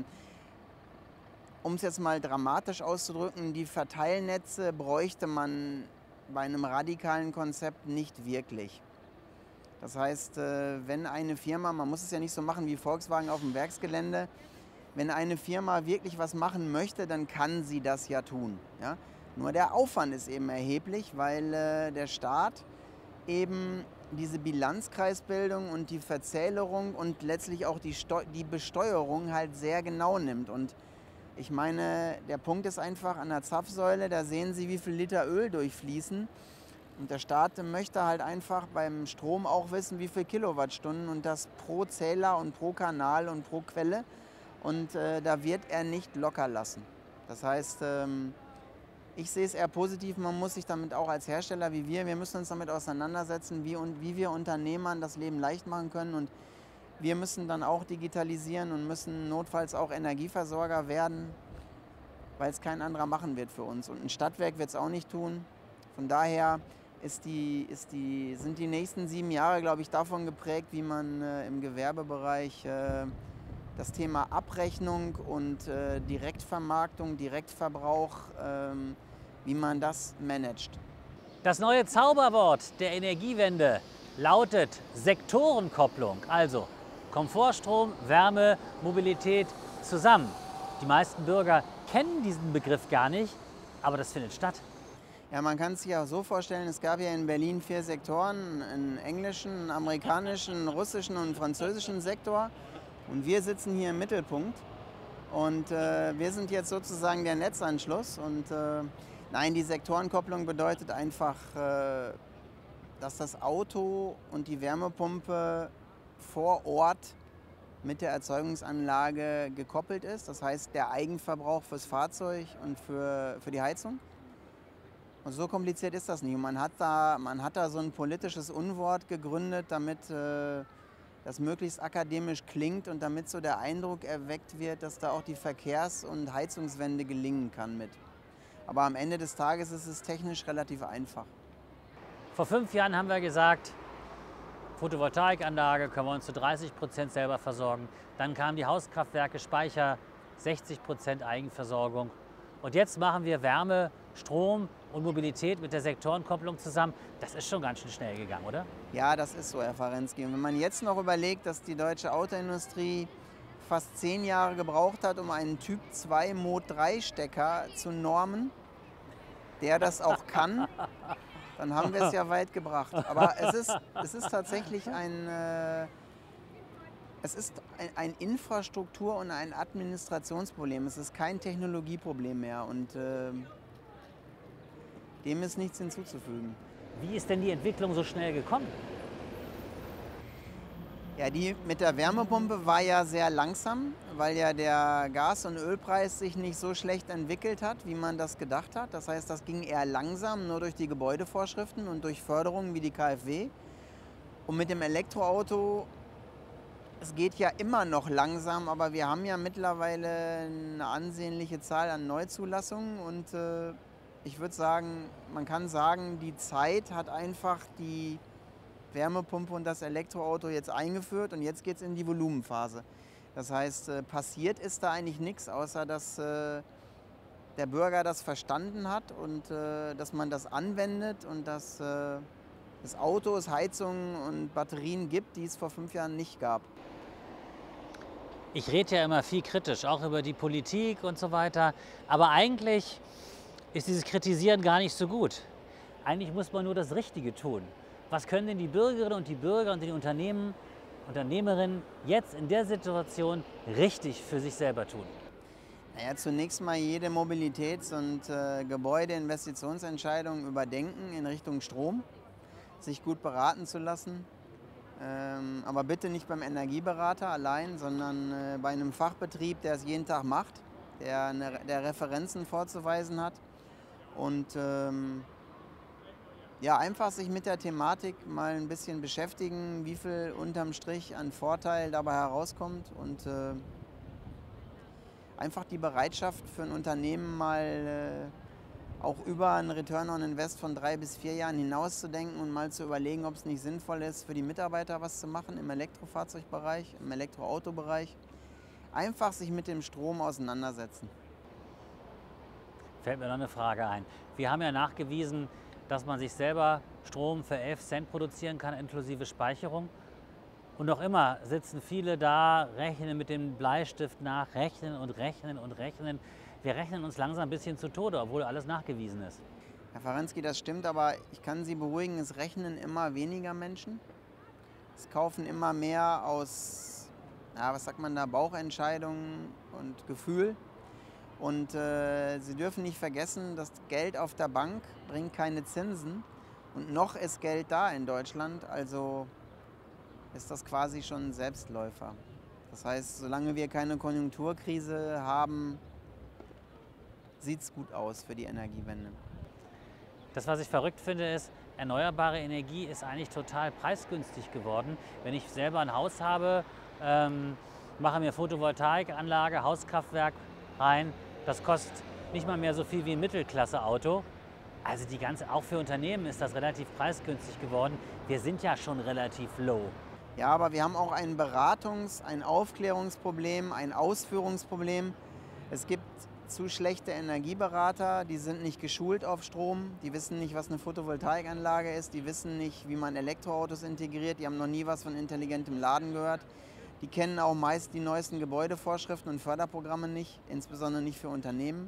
um es jetzt mal dramatisch auszudrücken, die Verteilnetze bräuchte man bei einem radikalen Konzept nicht wirklich. Das heißt, wenn eine Firma, man muss es ja nicht so machen wie Volkswagen auf dem Werksgelände, wenn eine Firma wirklich was machen möchte, dann kann sie das ja tun. Ja? Nur der Aufwand ist eben erheblich, weil der Staat eben diese Bilanzkreisbildung und die Verzählerung und letztlich auch die Besteuerung halt sehr genau nimmt. Und ich meine, der Punkt ist einfach an der Zapfsäule, da sehen Sie, wie viel Liter Öl durchfließen. Und der Staat möchte halt einfach beim Strom auch wissen, wie viel Kilowattstunden und das pro Zähler und pro Kanal und pro Quelle. Und da wird er nicht locker lassen. Das heißt, ich sehe es eher positiv, man muss sich damit auch als Hersteller wie wir müssen uns damit auseinandersetzen, wie wir Unternehmern das Leben leicht machen können. Und wir müssen dann auch digitalisieren und müssen notfalls auch Energieversorger werden, weil es kein anderer machen wird für uns. Und ein Stadtwerk wird es auch nicht tun. Von daher sind die nächsten 7 Jahre, glaube ich, davon geprägt, wie man im Gewerbebereich das Thema Abrechnung und Direktvermarktung, Direktverbrauch, wie man das managt. Das neue Zauberwort der Energiewende lautet Sektorenkopplung, also Komfortstrom, Wärme, Mobilität zusammen. Die meisten Bürger kennen diesen Begriff gar nicht, aber das findet statt. Ja, man kann es sich auch so vorstellen, es gab ja in Berlin 4 Sektoren, einen englischen, einen amerikanischen, einen russischen und einen französischen Sektor. Und wir sitzen hier im Mittelpunkt und wir sind jetzt sozusagen der Netzanschluss. Und nein, die Sektorenkopplung bedeutet einfach, dass das Auto und die Wärmepumpe vor Ort mit der Erzeugungsanlage gekoppelt ist. Das heißt, der Eigenverbrauch fürs Fahrzeug und für die Heizung. Und so kompliziert ist das nicht. Und man hat da so ein politisches Unwort gegründet, damit das möglichst akademisch klingt und damit so der Eindruck erweckt wird, dass da auch die Verkehrs- und Heizungswende gelingen kann mit. Aber am Ende des Tages ist es technisch relativ einfach. Vor 5 Jahren haben wir gesagt, Photovoltaikanlage können wir uns zu 30% selber versorgen. Dann kamen die Hauskraftwerke, Speicher, 60% Eigenversorgung. Und jetzt machen wir Wärme, Strom und Mobilität mit der Sektorenkopplung zusammen. Das ist schon ganz schön schnell gegangen, oder? Ja, das ist so, Herr Farenski. Und wenn man jetzt noch überlegt, dass die deutsche Autoindustrie fast 10 Jahre gebraucht hat, um einen Typ 2 Mod 3 Stecker zu normen, der das auch kann, dann haben wir es ja weit gebracht. Aber es ist tatsächlich ein Infrastruktur- und ein Administrationsproblem. Es ist kein Technologieproblem mehr und dem ist nichts hinzuzufügen. Wie ist denn die Entwicklung so schnell gekommen? Ja, die mit der Wärmepumpe war ja sehr langsam, weil ja der Gas- und Ölpreis sich nicht so schlecht entwickelt hat, wie man das gedacht hat. Das heißt, das ging eher langsam, nur durch die Gebäudevorschriften und durch Förderungen wie die KfW. Und mit dem Elektroauto, es geht ja immer noch langsam, aber wir haben ja mittlerweile eine ansehnliche Zahl an Neuzulassungen und ich würde sagen, man kann sagen, die Zeit hat einfach die Wärmepumpe und das Elektroauto jetzt eingeführt und jetzt geht es in die Volumenphase. Das heißt, passiert ist da eigentlich nichts, außer dass der Bürger das verstanden hat und dass man das anwendet und dass es Autos, Heizungen und Batterien gibt, die es vor 5 Jahren nicht gab. Ich rede ja immer viel kritisch, auch über die Politik und so weiter. Aber eigentlich ist dieses Kritisieren gar nicht so gut. Eigentlich muss man nur das Richtige tun. Was können denn die Bürgerinnen und die Bürger und die Unternehmerinnen jetzt in der Situation richtig für sich selber tun? Naja, zunächst mal jede Mobilitäts- und Gebäudeinvestitionsentscheidung überdenken in Richtung Strom, sich gut beraten zu lassen. Aber bitte nicht beim Energieberater allein, sondern bei einem Fachbetrieb, der es jeden Tag macht, der Referenzen vorzuweisen hat. Und ja, einfach sich mit der Thematik mal ein bisschen beschäftigen, wie viel unterm Strich an Vorteil dabei herauskommt. Und einfach die Bereitschaft für ein Unternehmen mal auch über einen Return on Invest von 3 bis 4 Jahren hinaus zu denken und mal zu überlegen, ob es nicht sinnvoll ist, für die Mitarbeiter was zu machen im Elektrofahrzeugbereich, im Elektroautobereich. Einfach sich mit dem Strom auseinandersetzen. Fällt mir noch eine Frage ein. Wir haben ja nachgewiesen, dass man sich selber Strom für 11 Cent produzieren kann, inklusive Speicherung. Und noch immer sitzen viele da, rechnen mit dem Bleistift nach, rechnen und rechnen und rechnen. Wir rechnen uns langsam ein bisschen zu Tode, obwohl alles nachgewiesen ist. Herr Farenski, das stimmt, aber ich kann Sie beruhigen, es rechnen immer weniger Menschen. Es kaufen immer mehr aus, ja, was sagt man da, Bauchentscheidungen und Gefühl. Und Sie dürfen nicht vergessen, das Geld auf der Bank bringt keine Zinsen. Und noch ist Geld da in Deutschland, also ist das quasi schon ein Selbstläufer. Das heißt, solange wir keine Konjunkturkrise haben, sieht es gut aus für die Energiewende. Das, was ich verrückt finde, ist, erneuerbare Energie ist eigentlich total preisgünstig geworden. Wenn ich selber ein Haus habe, mache mir Photovoltaikanlage, Hauskraftwerk rein, das kostet nicht mal mehr so viel wie ein Mittelklasse-Auto. Also auch für Unternehmen ist das relativ preisgünstig geworden. Wir sind ja schon relativ low. Ja, aber wir haben auch ein ein Aufklärungsproblem, ein Ausführungsproblem. Es gibt zu schlechte Energieberater, die sind nicht geschult auf Strom, die wissen nicht, was eine Photovoltaikanlage ist, die wissen nicht, wie man Elektroautos integriert, die haben noch nie was von intelligentem Laden gehört. Die kennen auch meist die neuesten Gebäudevorschriften und Förderprogramme nicht, insbesondere nicht für Unternehmen.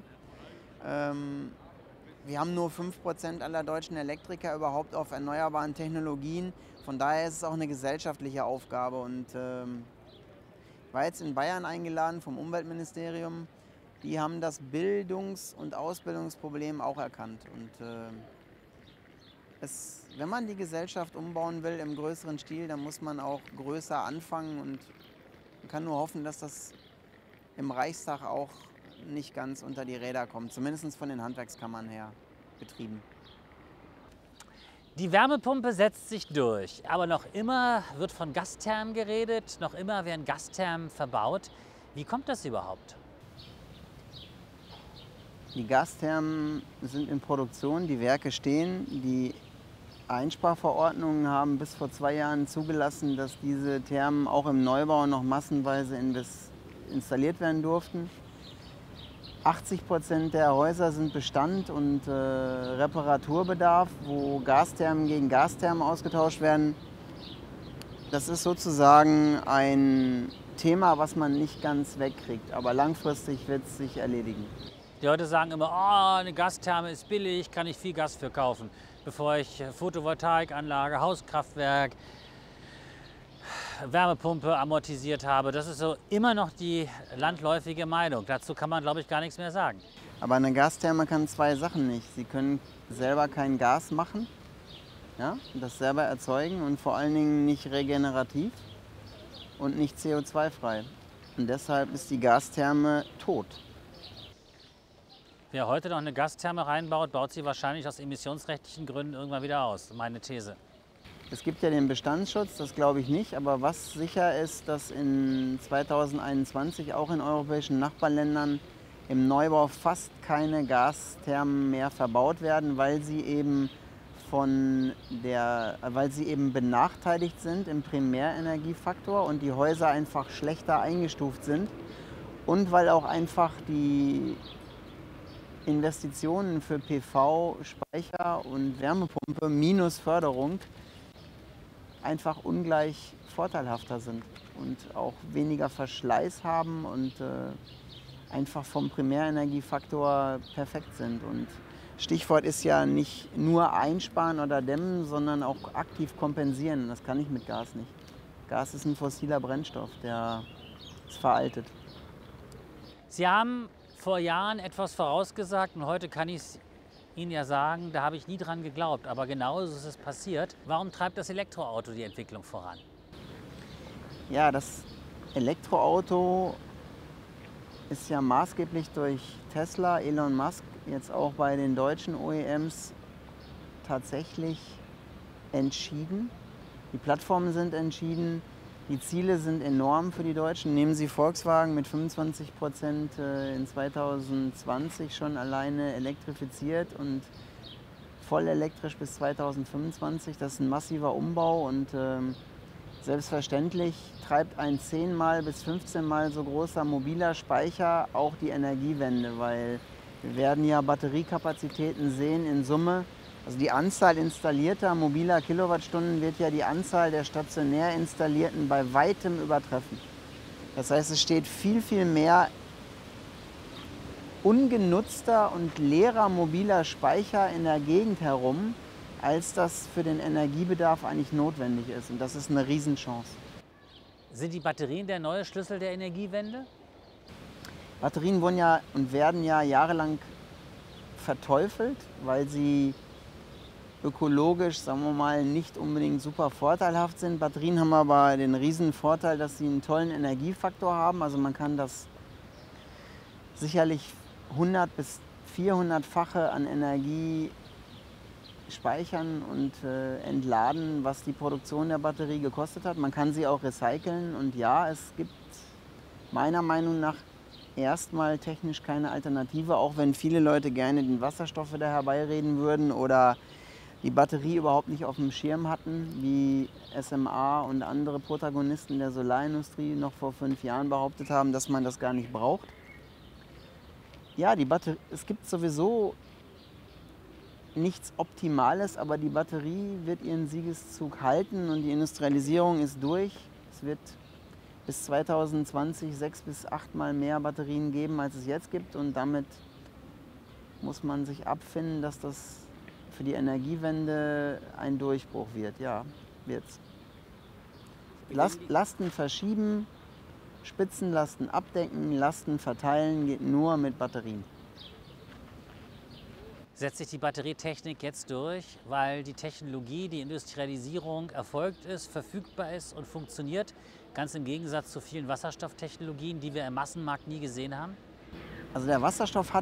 Wir haben nur 5% aller deutschen Elektriker überhaupt auf erneuerbaren Technologien. Von daher ist es auch eine gesellschaftliche Aufgabe. Und ich war jetzt in Bayern eingeladen vom Umweltministerium. Die haben das Bildungs- und Ausbildungsproblem auch erkannt. Und wenn man die Gesellschaft umbauen will im größeren Stil, dann muss man auch größer anfangen. Und man kann nur hoffen, dass das im Reichstag auch nicht ganz unter die Räder kommt. Zumindest von den Handwerkskammern her betrieben. Die Wärmepumpe setzt sich durch, aber noch immer wird von Gasthermen geredet, noch immer werden Gasthermen verbaut. Wie kommt das überhaupt? Die Gasthermen sind in Produktion, die Werke stehen. Die Einsparverordnungen haben bis vor 2 Jahren zugelassen, dass diese Thermen auch im Neubau noch massenweise installiert werden durften. 80% der Häuser sind Bestand und Reparaturbedarf, wo Gasthermen gegen Gasthermen ausgetauscht werden. Das ist sozusagen ein Thema, was man nicht ganz wegkriegt, aber langfristig wird es sich erledigen. Die Leute sagen immer, oh, eine Gastherme ist billig, kann ich viel Gas für kaufen, bevor ich Photovoltaikanlage, Hauskraftwerk, Wärmepumpe amortisiert habe. Das ist so immer noch die landläufige Meinung. Dazu kann man, glaube ich, gar nichts mehr sagen. Aber eine Gastherme kann 2 Sachen nicht. Sie können selber kein Gas machen, ja, das selber erzeugen und vor allen Dingen nicht regenerativ und nicht CO2-frei. Und deshalb ist die Gastherme tot. Wer heute noch eine Gastherme reinbaut, baut sie wahrscheinlich aus emissionsrechtlichen Gründen irgendwann wieder aus. Meine These. Es gibt ja den Bestandsschutz, das glaube ich nicht. Aber was sicher ist, dass in 2021 auch in europäischen Nachbarländern im Neubau fast keine Gasthermen mehr verbaut werden, weil sie eben benachteiligt sind im Primärenergiefaktor und die Häuser einfach schlechter eingestuft sind. Und weil auch einfach die Investitionen für PV, Speicher und Wärmepumpe minus Förderung einfach ungleich vorteilhafter sind und auch weniger Verschleiß haben und einfach vom Primärenergiefaktor perfekt sind. Und Stichwort ist ja nicht nur einsparen oder dämmen, sondern auch aktiv kompensieren. Das kann ich mit Gas nicht. Gas ist ein fossiler Brennstoff, der ist veraltet. Sie haben vor Jahren etwas vorausgesagt und heute kann ich es Ihnen ja sagen, da habe ich nie dran geglaubt. Aber genauso ist es passiert. Warum treibt das Elektroauto die Entwicklung voran? Ja, das Elektroauto ist ja maßgeblich durch Tesla, Elon Musk, jetzt auch bei den deutschen OEMs tatsächlich entschieden. Die Plattformen sind entschieden, Die Ziele sind enorm für die Deutschen. Nehmen Sie Volkswagen mit 25% in 2020 schon alleine elektrifiziert und voll elektrisch bis 2025. Das ist ein massiver Umbau und selbstverständlich treibt ein 10-mal bis 15-mal so großer mobiler Speicher auch die Energiewende, weil wir werden ja Batteriekapazitäten sehen in Summe. Also die Anzahl installierter mobiler Kilowattstunden wird ja die Anzahl der stationär installierten bei weitem übertreffen. Das heißt, es steht viel, viel mehr ungenutzter und leerer mobiler Speicher in der Gegend herum, als das für den Energiebedarf eigentlich notwendig ist. Und das ist eine Riesenchance. Sind die Batterien der neue Schlüssel der Energiewende? Batterien wurden ja und werden ja jahrelang verteufelt, weil sie ökologisch, sagen wir mal, nicht unbedingt super vorteilhaft sind. Batterien haben aber den riesen Vorteil, dass sie einen tollen Energiefaktor haben. Also man kann das sicherlich 100 bis 400-fache an Energie speichern und entladen, was die Produktion der Batterie gekostet hat. Man kann sie auch recyceln und ja, es gibt meiner Meinung nach erstmal technisch keine Alternative, auch wenn viele Leute gerne den Wasserstoff wieder herbeireden würden oder die Batterie überhaupt nicht auf dem Schirm hatten, wie SMA und andere Protagonisten der Solarindustrie noch vor 5 Jahren behauptet haben, dass man das gar nicht braucht. Ja, es gibt sowieso nichts Optimales, aber die Batterie wird ihren Siegeszug halten und die Industrialisierung ist durch. Es wird bis 2020 6 bis 8 Mal mehr Batterien geben, als es jetzt gibt und damit muss man sich abfinden, dass das für die Energiewende ein Durchbruch wird. Ja, wird's. Lasten verschieben, Spitzenlasten abdecken, Lasten verteilen geht nur mit Batterien. Setzt sich die Batterietechnik jetzt durch, weil die Technologie, die Industrialisierung erfolgt ist, verfügbar ist und funktioniert, ganz im Gegensatz zu vielen Wasserstofftechnologien, die wir im Massenmarkt nie gesehen haben? Also der Wasserstoff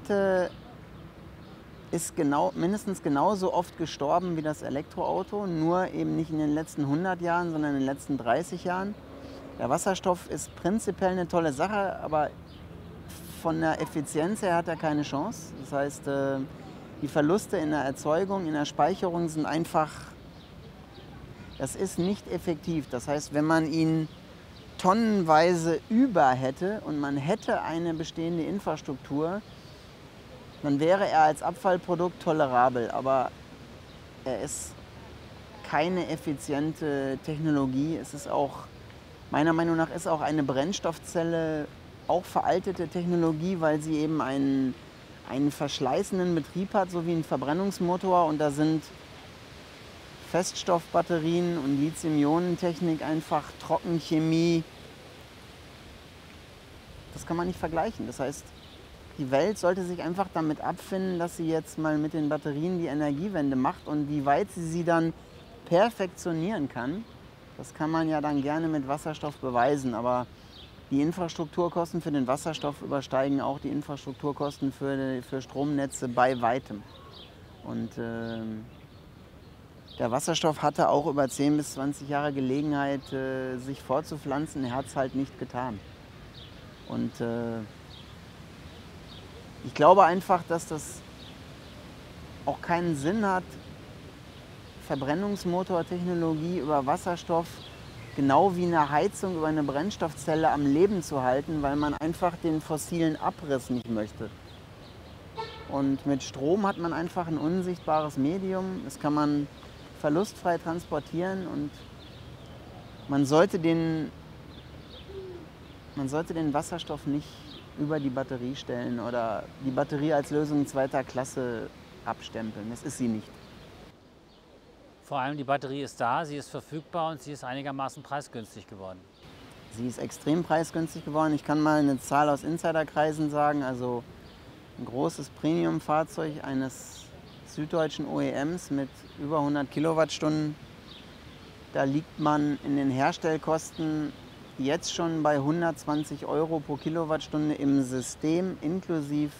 ist mindestens genauso oft gestorben wie das Elektroauto, nur eben nicht in den letzten 100 Jahren, sondern in den letzten 30 Jahren. Der Wasserstoff ist prinzipiell eine tolle Sache, aber von der Effizienz her hat er keine Chance. Das heißt, die Verluste in der Erzeugung, in der Speicherung sind einfach, das ist nicht effektiv. Das heißt, wenn man ihn tonnenweise über hätte und man hätte eine bestehende Infrastruktur, dann wäre er als Abfallprodukt tolerabel. Aber er ist keine effiziente Technologie. Es ist auch, meiner Meinung nach, ist auch eine Brennstoffzelle auch veraltete Technologie, weil sie eben einen verschleißenden Betrieb hat, so wie ein Verbrennungsmotor. Und da sind Feststoffbatterien und Lithium-Ionen-Technik einfach Trockenchemie. Das kann man nicht vergleichen. Das heißt, die Welt sollte sich einfach damit abfinden, dass sie jetzt mal mit den Batterien die Energiewende macht. Und wie weit sie dann perfektionieren kann, das kann man ja dann gerne mit Wasserstoff beweisen. Aber die Infrastrukturkosten für den Wasserstoff übersteigen auch die Infrastrukturkosten für Stromnetze bei weitem. Und der Wasserstoff hatte auch über 10 bis 20 Jahre Gelegenheit, sich fortzupflanzen. Er hat es halt nicht getan. Und ich glaube einfach, dass das auch keinen Sinn hat, Verbrennungsmotortechnologie über Wasserstoff genau wie eine Heizung über eine Brennstoffzelle am Leben zu halten, weil man einfach den fossilen Abriss nicht möchte. Und mit Strom hat man einfach ein unsichtbares Medium. Das kann man verlustfrei transportieren und man sollte den Wasserstoff nicht über die Batterie stellen oder die Batterie als Lösung zweiter Klasse abstempeln. Das ist sie nicht. Vor allem die Batterie ist da, sie ist verfügbar und sie ist einigermaßen preisgünstig geworden. Sie ist extrem preisgünstig geworden. Ich kann mal eine Zahl aus Insiderkreisen sagen. Also ein großes Premium-Fahrzeug eines süddeutschen OEMs mit über 100 Kilowattstunden. Da liegt man in den Herstellkosten jetzt schon bei 120 € pro Kilowattstunde im System, inklusive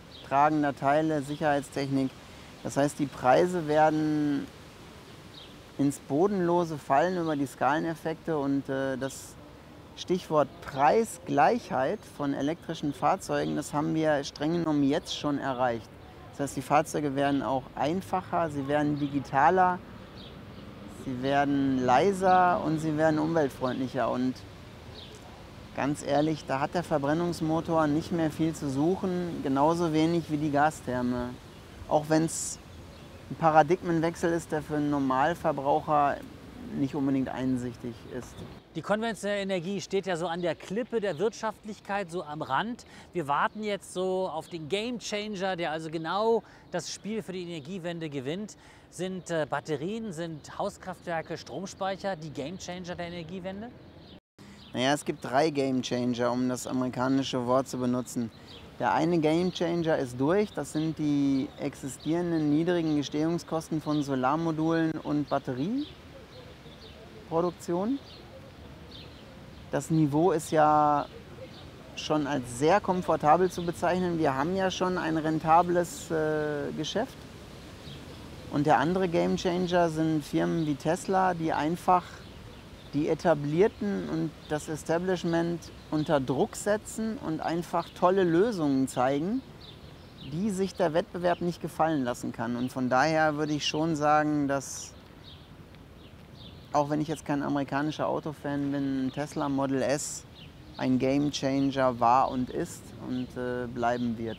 tragender Teile, Sicherheitstechnik. Das heißt, die Preise werden ins Bodenlose fallen über die Skaleneffekte und das Stichwort Preisgleichheit von elektrischen Fahrzeugen, das haben wir streng genommen jetzt schon erreicht. Das heißt, die Fahrzeuge werden auch einfacher, sie werden digitaler, sie werden leiser und sie werden umweltfreundlicher. Und ganz ehrlich, da hat der Verbrennungsmotor nicht mehr viel zu suchen, genauso wenig wie die Gastherme. Auch wenn es ein Paradigmenwechsel ist, der für einen Normalverbraucher nicht unbedingt einsichtig ist. Die konventionelle Energie steht ja so an der Klippe der Wirtschaftlichkeit, so am Rand. Wir warten jetzt so auf den Gamechanger, der also genau das Spiel für die Energiewende gewinnt. Sind Batterien, sind Hauskraftwerke, Stromspeicher die Gamechanger der Energiewende? Naja, es gibt 3 Gamechanger, um das amerikanische Wort zu benutzen. Der eine Gamechanger ist durch, das sind die existierenden niedrigen Gestehungskosten von Solarmodulen und Batterieproduktion. Das Niveau ist ja schon als sehr komfortabel zu bezeichnen. Wir haben ja schon ein rentables Geschäft. Und der andere Gamechanger sind Firmen wie Tesla, die einfach die Etablierten und das Establishment unter Druck setzen und einfach tolle Lösungen zeigen, die sich der Wettbewerb nicht gefallen lassen kann. Und von daher würde ich schon sagen, dass, auch wenn ich jetzt kein amerikanischer Autofan bin, ein Tesla Model S ein Gamechanger war und ist und bleiben wird.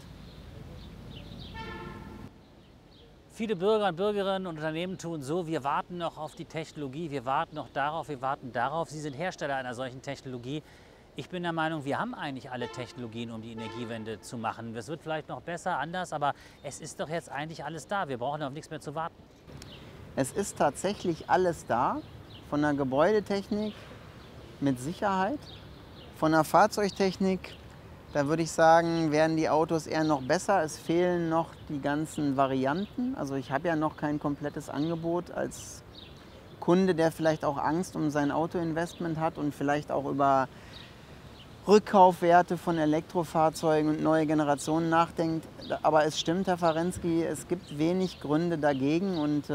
Viele Bürger und Bürgerinnen und Unternehmen tun so, wir warten noch auf die Technologie, wir warten noch darauf, wir warten darauf. Sie sind Hersteller einer solchen Technologie. Ich bin der Meinung, wir haben eigentlich alle Technologien, um die Energiewende zu machen. Es wird vielleicht noch besser, anders, aber es ist doch jetzt eigentlich alles da. Wir brauchen auf nichts mehr zu warten. Es ist tatsächlich alles da, von der Gebäudetechnik mit Sicherheit, von der Fahrzeugtechnik. Da würde ich sagen, werden die Autos eher noch besser. Es fehlen noch die ganzen Varianten. Also ich habe ja noch kein komplettes Angebot als Kunde, der vielleicht auch Angst um sein Autoinvestment hat und vielleicht auch über Rückkaufwerte von Elektrofahrzeugen und neue Generationen nachdenkt. Aber es stimmt, Herr Farensky, es gibt wenig Gründe dagegen und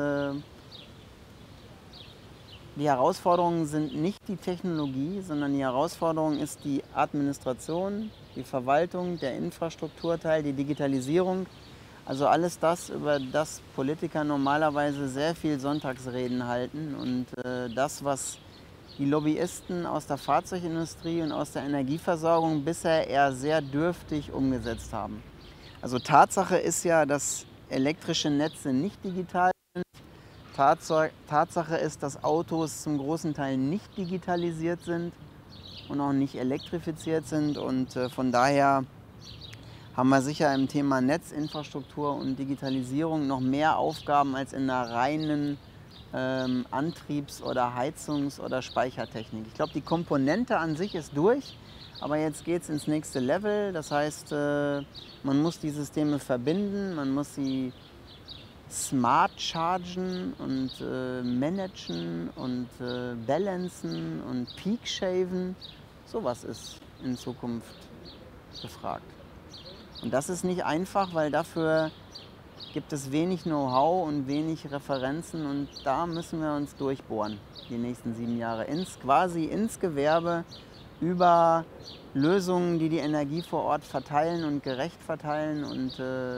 die Herausforderungen sind nicht die Technologie, sondern die Herausforderung ist die Administration, die Verwaltung, der Infrastrukturteil, die Digitalisierung. Also alles das, über das Politiker normalerweise sehr viel Sonntagsreden halten und das, was die Lobbyisten aus der Fahrzeugindustrie und aus der Energieversorgung bisher eher sehr dürftig umgesetzt haben. Also Tatsache ist ja, dass elektrische Netze nicht digital sind. Tatsache ist, dass Autos zum großen Teil nicht digitalisiert sind und auch nicht elektrifiziert sind. Und von daher haben wir sicher im Thema Netzinfrastruktur und Digitalisierung noch mehr Aufgaben als in einer reinen Antriebs- oder Heizungs- oder Speichertechnik. Ich glaube, die Komponente an sich ist durch, aber jetzt geht es ins nächste Level. Das heißt, man muss die Systeme verbinden, man muss sie smart chargen und managen und balancen und peak shaven. Sowas ist in Zukunft gefragt. Und das ist nicht einfach, weil dafür gibt es wenig Know-how und wenig Referenzen und da müssen wir uns durchbohren die nächsten 7 Jahre. Quasi ins Gewerbe über Lösungen, die die Energie vor Ort verteilen und gerecht verteilen und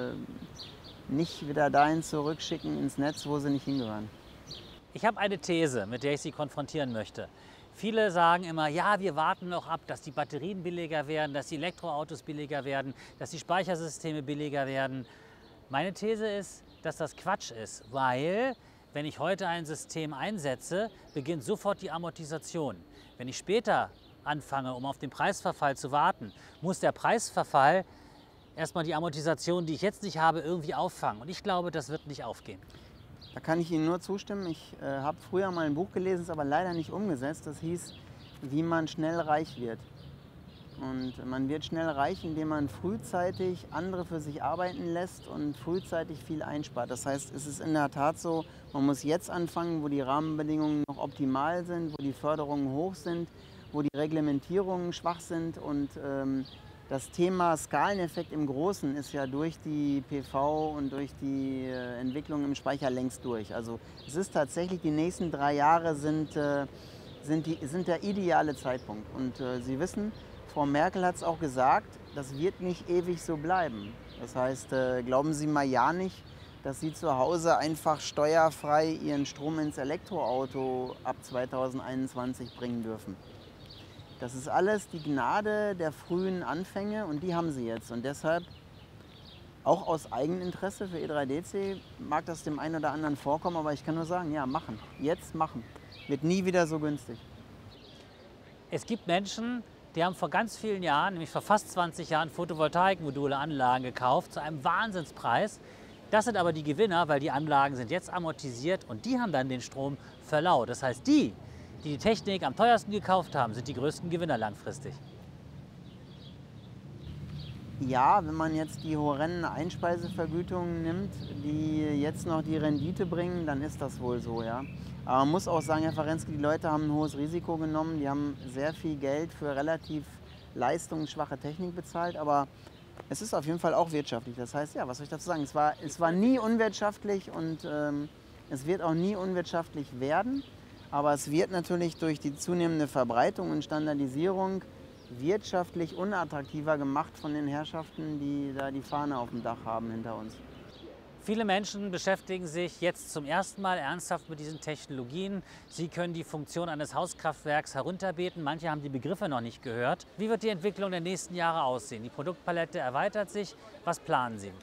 nicht wieder dahin zurückschicken ins Netz, wo sie nicht hingehören. Ich habe eine These, mit der ich Sie konfrontieren möchte. Viele sagen immer, ja, wir warten noch ab, dass die Batterien billiger werden, dass die Elektroautos billiger werden, dass die Speichersysteme billiger werden. Meine These ist, dass das Quatsch ist, weil wenn ich heute ein System einsetze, beginnt sofort die Amortisation. Wenn ich später anfange, um auf den Preisverfall zu warten, muss der Preisverfall erstmal die Amortisation, die ich jetzt nicht habe, irgendwie auffangen. Und ich glaube, das wird nicht aufgehen. Da kann ich Ihnen nur zustimmen. Ich habe früher mal ein Buch gelesen, es aber leider nicht umgesetzt. Das hieß, wie man schnell reich wird. Und man wird schnell reich, indem man frühzeitig andere für sich arbeiten lässt und frühzeitig viel einspart. Das heißt, es ist in der Tat so, man muss jetzt anfangen, wo die Rahmenbedingungen noch optimal sind, wo die Förderungen hoch sind, wo die Reglementierungen schwach sind und Das Thema Skaleneffekt im Großen ist ja durch die PV und durch die Entwicklung im Speicher längst durch. Also es ist tatsächlich, die nächsten 3 Jahre sind der ideale Zeitpunkt. Und Sie wissen, Frau Merkel hat es auch gesagt, das wird nicht ewig so bleiben. Das heißt, glauben Sie mal ja nicht, dass Sie zu Hause einfach steuerfrei Ihren Strom ins Elektroauto ab 2021 bringen dürfen. Das ist alles die Gnade der frühen Anfänge und die haben Sie jetzt. Und deshalb, auch aus Eigeninteresse für E3DC, mag das dem einen oder anderen vorkommen, aber ich kann nur sagen, ja, machen. Jetzt machen. Wird nie wieder so günstig. Es gibt Menschen, die haben vor ganz vielen Jahren, nämlich vor fast 20 Jahren, Photovoltaikmodule, Anlagen gekauft zu einem Wahnsinnspreis. Das sind aber die Gewinner, weil die Anlagen sind jetzt amortisiert und die haben dann den Strom verlaut. Das heißt, die Technik am teuersten gekauft haben, sind die größten Gewinner langfristig. Ja, wenn man jetzt die horrenden Einspeisevergütungen nimmt, die jetzt noch die Rendite bringen, dann ist das wohl so, ja. Aber man muss auch sagen, Herr Farenski, die Leute haben ein hohes Risiko genommen. Die haben sehr viel Geld für relativ leistungsschwache Technik bezahlt, aber es ist auf jeden Fall auch wirtschaftlich. Das heißt, ja, was soll ich dazu sagen? Es war nie unwirtschaftlich und es wird auch nie unwirtschaftlich werden. Aber es wird natürlich durch die zunehmende Verbreitung und Standardisierung wirtschaftlich unattraktiver gemacht von den Herrschaften, die da die Fahne auf dem Dach haben hinter uns. Viele Menschen beschäftigen sich jetzt zum ersten Mal ernsthaft mit diesen Technologien. Sie können die Funktion eines Hauskraftwerks herunterbeten. Manche haben die Begriffe noch nicht gehört. Wie wird die Entwicklung der nächsten Jahre aussehen? Die Produktpalette erweitert sich. Was planen Sie?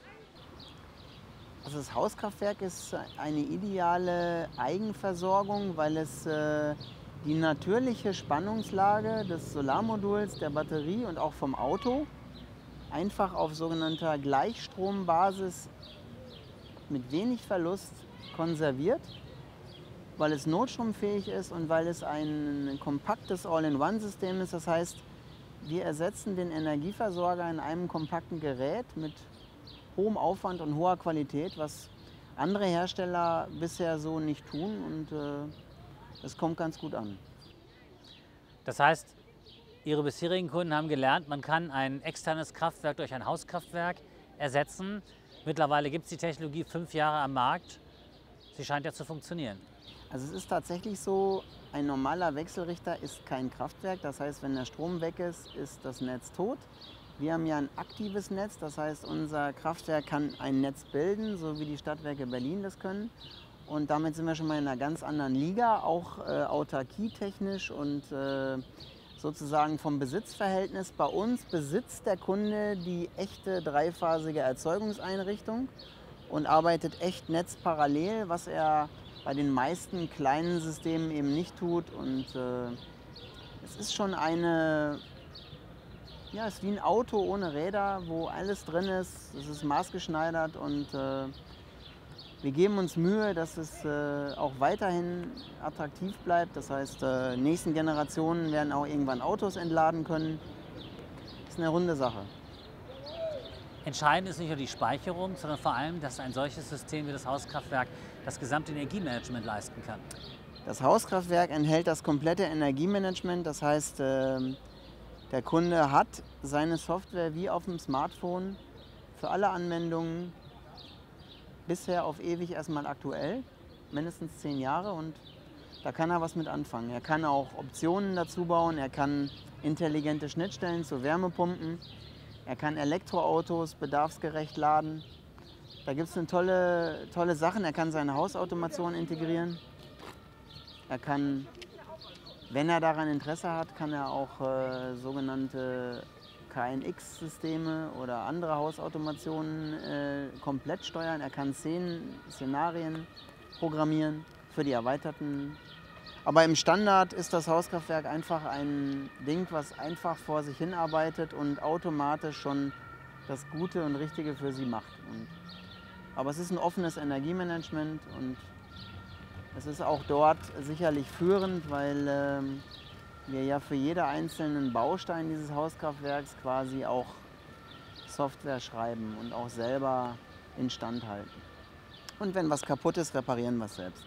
Also das Hauskraftwerk ist eine ideale Eigenversorgung, weil es die natürliche Spannungslage des Solarmoduls, der Batterie und auch vom Auto einfach auf sogenannter Gleichstrombasis mit wenig Verlust konserviert, weil es notstromfähig ist und weil es ein kompaktes All-in-One-System ist. Das heißt, wir ersetzen den Energieversorger in einem kompakten Gerät mit hohem Aufwand und hoher Qualität, was andere Hersteller bisher so nicht tun, und es kommt ganz gut an. Das heißt, Ihre bisherigen Kunden haben gelernt, man kann ein externes Kraftwerk durch ein Hauskraftwerk ersetzen. Mittlerweile gibt es die Technologie 5 Jahre am Markt. Sie scheint ja zu funktionieren. Also es ist tatsächlich so, ein normaler Wechselrichter ist kein Kraftwerk. Das heißt, wenn der Strom weg ist, ist das Netz tot. Wir haben ja ein aktives Netz, das heißt, unser Kraftwerk kann ein Netz bilden, so wie die Stadtwerke Berlin das können. Und damit sind wir schon mal in einer ganz anderen Liga, auch autarkietechnisch und sozusagen vom Besitzverhältnis. Bei uns besitzt der Kunde die echte dreiphasige Erzeugungseinrichtung und arbeitet echt netzparallel, was er bei den meisten kleinen Systemen eben nicht tut. Und es ist schon ja, es ist wie ein Auto ohne Räder, wo alles drin ist. Es ist maßgeschneidert und wir geben uns Mühe, dass es auch weiterhin attraktiv bleibt. Das heißt, nächsten Generationen werden auch irgendwann Autos entladen können. Das ist eine runde Sache. Entscheidend ist nicht nur die Speicherung, sondern vor allem, dass ein solches System wie das Hauskraftwerk das gesamte Energiemanagement leisten kann. Das Hauskraftwerk enthält das komplette Energiemanagement. Das heißt, der Kunde hat seine Software wie auf dem Smartphone für alle Anwendungen bisher auf ewig erstmal aktuell, mindestens 10 Jahre, und da kann er was mit anfangen. Er kann auch Optionen dazu bauen, er kann intelligente Schnittstellen zu Wärmepumpen, er kann Elektroautos bedarfsgerecht laden. Da gibt es tolle Sachen, er kann seine Hausautomation integrieren, er kann, wenn er daran Interesse hat, kann er auch sogenannte KNX-Systeme oder andere Hausautomationen komplett steuern. Er kann Szenarien programmieren für die erweiterten. Aber im Standard ist das Hauskraftwerk einfach ein Ding, was einfach vor sich hin arbeitet und automatisch schon das Gute und Richtige für Sie macht. Aber es ist ein offenes Energiemanagement und es ist auch dort sicherlich führend, weil wir ja für jeden einzelnen Baustein dieses Hauskraftwerks quasi auch Software schreiben und auch selber instand halten. Und wenn was kaputt ist, reparieren wir es selbst.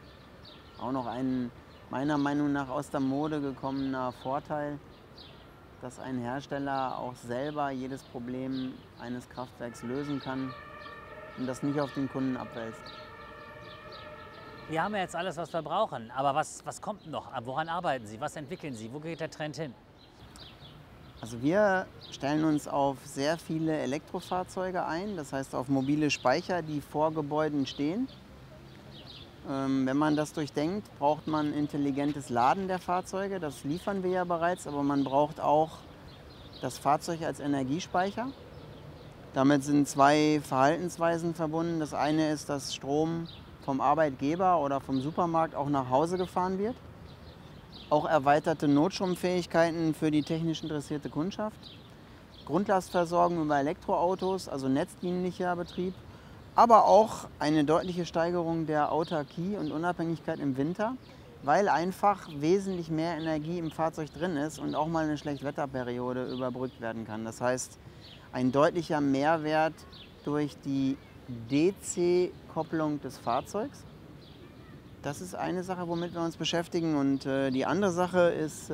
Auch noch ein meiner Meinung nach aus der Mode gekommener Vorteil. dass ein Hersteller auch selber jedes Problem eines Kraftwerks lösen kann und das nicht auf den Kunden abwälzt. Wir haben ja jetzt alles, was wir brauchen. Aber was kommt noch? Woran arbeiten Sie? Was entwickeln Sie? Wo geht der Trend hin? Also wir stellen uns auf sehr viele Elektrofahrzeuge ein, das heißt auf mobile Speicher, die vor Gebäuden stehen. Wenn man das durchdenkt, braucht man intelligentes Laden der Fahrzeuge. Das liefern wir ja bereits, aber man braucht auch das Fahrzeug als Energiespeicher. Damit sind zwei Verhaltensweisen verbunden. Das eine ist, dass Strom vom Arbeitgeber oder vom Supermarkt auch nach Hause gefahren wird. Auch erweiterte Notstromfähigkeiten für die technisch interessierte Kundschaft. Grundlastversorgung über Elektroautos, also netzdienlicher Betrieb. Aber auch eine deutliche Steigerung der Autarkie und Unabhängigkeit im Winter, weil einfach wesentlich mehr Energie im Fahrzeug drin ist und auch mal eine Schlechtwetterperiode überbrückt werden kann. Das heißt, ein deutlicher Mehrwert durch die DC-Kopplung des Fahrzeugs. Das ist eine Sache, womit wir uns beschäftigen. Und die andere Sache ist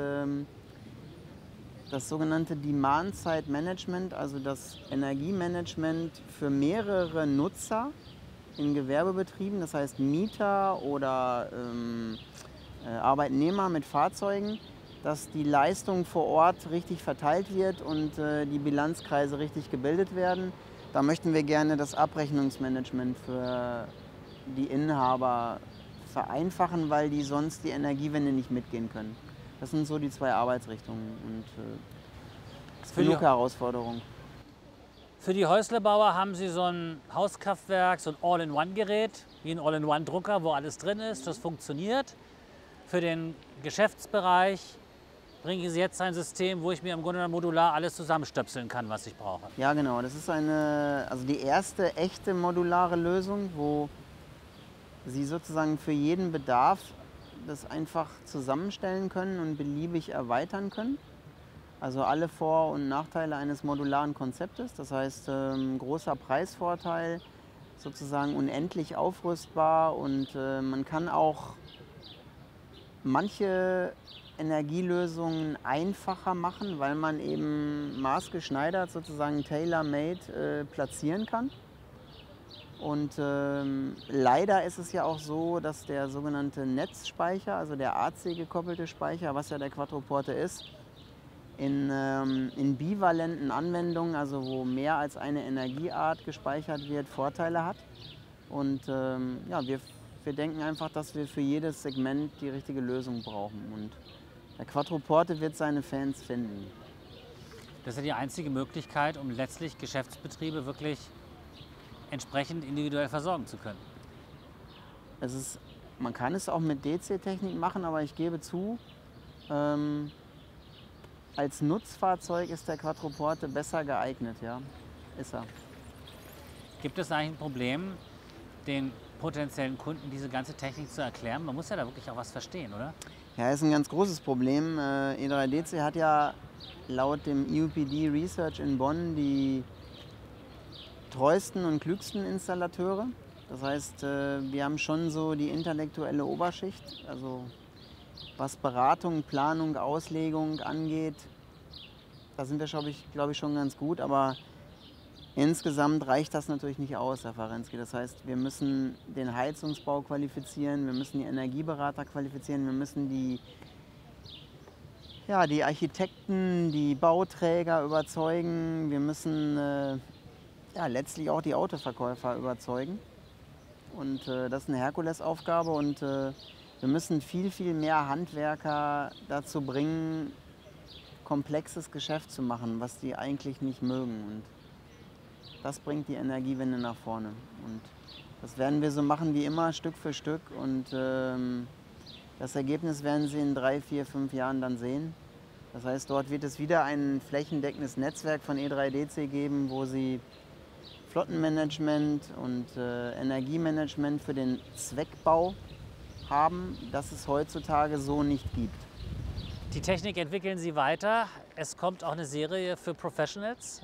das sogenannte Demand-Side-Management, also das Energiemanagement für mehrere Nutzer in Gewerbebetrieben, das heißt Mieter oder Arbeitnehmer mit Fahrzeugen, dass die Leistung vor Ort richtig verteilt wird und die Bilanzkreise richtig gebildet werden. Da möchten wir gerne das Abrechnungsmanagement für die Inhaber vereinfachen, weil die sonst die Energiewende nicht mitgehen können. Das sind so die zwei Arbeitsrichtungen und das ist genug Herausforderung. Für die Häuslebauer haben Sie so ein Hauskraftwerk, so ein All-in-One-Gerät, wie ein All-in-One-Drucker, wo alles drin ist. Das funktioniert. Für den Geschäftsbereich bringen Sie jetzt ein System, wo ich mir im Grunde modular alles zusammenstöpseln kann, was ich brauche. Ja, genau. Das ist also die erste echte modulare Lösung, wo Sie sozusagen für jeden Bedarf das einfach zusammenstellen können und beliebig erweitern können. Also alle Vor- und Nachteile eines modularen Konzeptes. Das heißt, großer Preisvorteil, sozusagen unendlich aufrüstbar und man kann auch manche Energielösungen einfacher machen, weil man eben maßgeschneidert, sozusagen tailor-made platzieren kann. Und leider ist es ja auch so, dass der sogenannte Netzspeicher, also der AC-gekoppelte Speicher, was ja der Quattroporte ist, in bivalenten Anwendungen, also wo mehr als eine Energieart gespeichert wird, Vorteile hat. Und ja, wir denken einfach, dass wir für jedes Segment die richtige Lösung brauchen. Und der Quattroporte wird seine Fans finden. Das ist ja die einzige Möglichkeit, um letztlich Geschäftsbetriebe wirklich entsprechend individuell versorgen zu können. Man kann es auch mit DC-Technik machen, aber ich gebe zu, als Nutzfahrzeug ist der Quattroporte besser geeignet, ja, ist er. Gibt es eigentlich ein Problem, den potenziellen Kunden diese ganze Technik zu erklären? Man muss ja da wirklich auch was verstehen, oder? Ja, ist ein ganz großes Problem. E3DC hat ja laut dem EUPD Research in Bonn die treuesten und klügsten Installateure. Das heißt, wir haben schon so die intellektuelle Oberschicht, also was Beratung, Planung, Auslegung angeht, da sind wir, glaube ich, schon ganz gut, aber insgesamt reicht das natürlich nicht aus, Herr Farensky. Das heißt, wir müssen den Heizungsbau qualifizieren, wir müssen die Energieberater qualifizieren, wir müssen die Architekten, die Bauträger überzeugen, wir müssen letztlich auch die Autoverkäufer überzeugen. Und das ist eine Herkulesaufgabe und wir müssen viel, viel mehr Handwerker dazu bringen, komplexes Geschäft zu machen, was die eigentlich nicht mögen. Und das bringt die Energiewende nach vorne. Und das werden wir so machen wie immer, Stück für Stück. Und das Ergebnis werden Sie in 3, 4, 5 Jahren dann sehen. Das heißt, dort wird es wieder ein flächendeckendes Netzwerk von E3DC geben, wo Sie Flottenmanagement und Energiemanagement für den Zweckbau haben, das es heutzutage so nicht gibt. Die Technik entwickeln Sie weiter. Es kommt auch eine Serie für Professionals.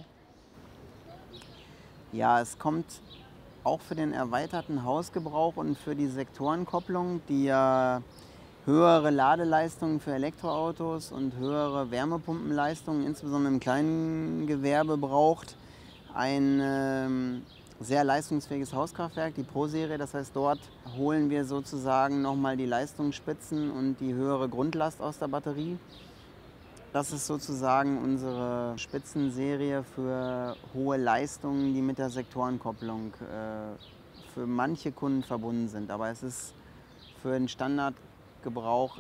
Ja, es kommt auch für den erweiterten Hausgebrauch und für die Sektorenkopplung, die ja höhere Ladeleistungen für Elektroautos und höhere Wärmepumpenleistungen, insbesondere im Kleingewerbe, braucht ein sehr leistungsfähiges Hauskraftwerk, die Pro-Serie. Das heißt, dort holen wir sozusagen nochmal die Leistungsspitzen und die höhere Grundlast aus der Batterie. Das ist sozusagen unsere Spitzenserie für hohe Leistungen, die mit der Sektorenkopplung für manche Kunden verbunden sind. Aber es ist für den Standardgebrauch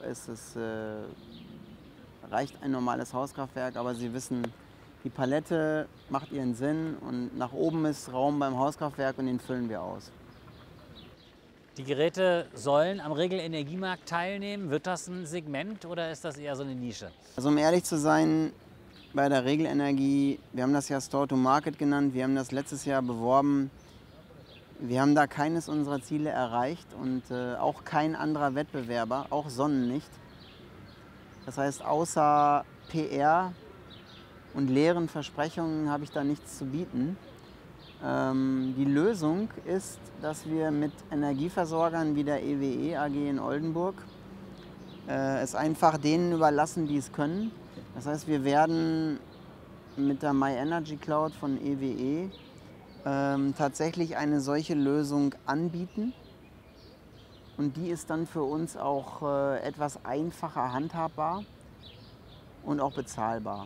reicht ein normales Hauskraftwerk, aber Sie wissen, die Palette macht ihren Sinn und nach oben ist Raum beim Hauskraftwerk und den füllen wir aus. Die Geräte sollen am Regelenergiemarkt teilnehmen. Wird das ein Segment oder ist das eher so eine Nische? Also um ehrlich zu sein, bei der Regelenergie, wir haben das ja Store to Market genannt, wir haben das letztes Jahr beworben. Wir haben da keines unserer Ziele erreicht und auch kein anderer Wettbewerber, auch Sonnen nicht. Das heißt, außer PR und leeren Versprechungen habe ich da nichts zu bieten. Die Lösung ist, dass wir mit Energieversorgern wie der EWE AG in Oldenburg es einfach denen überlassen, die es können. Das heißt, wir werden mit der My Energy Cloud von EWE tatsächlich eine solche Lösung anbieten. Und die ist dann für uns auch etwas einfacher handhabbar und auch bezahlbar.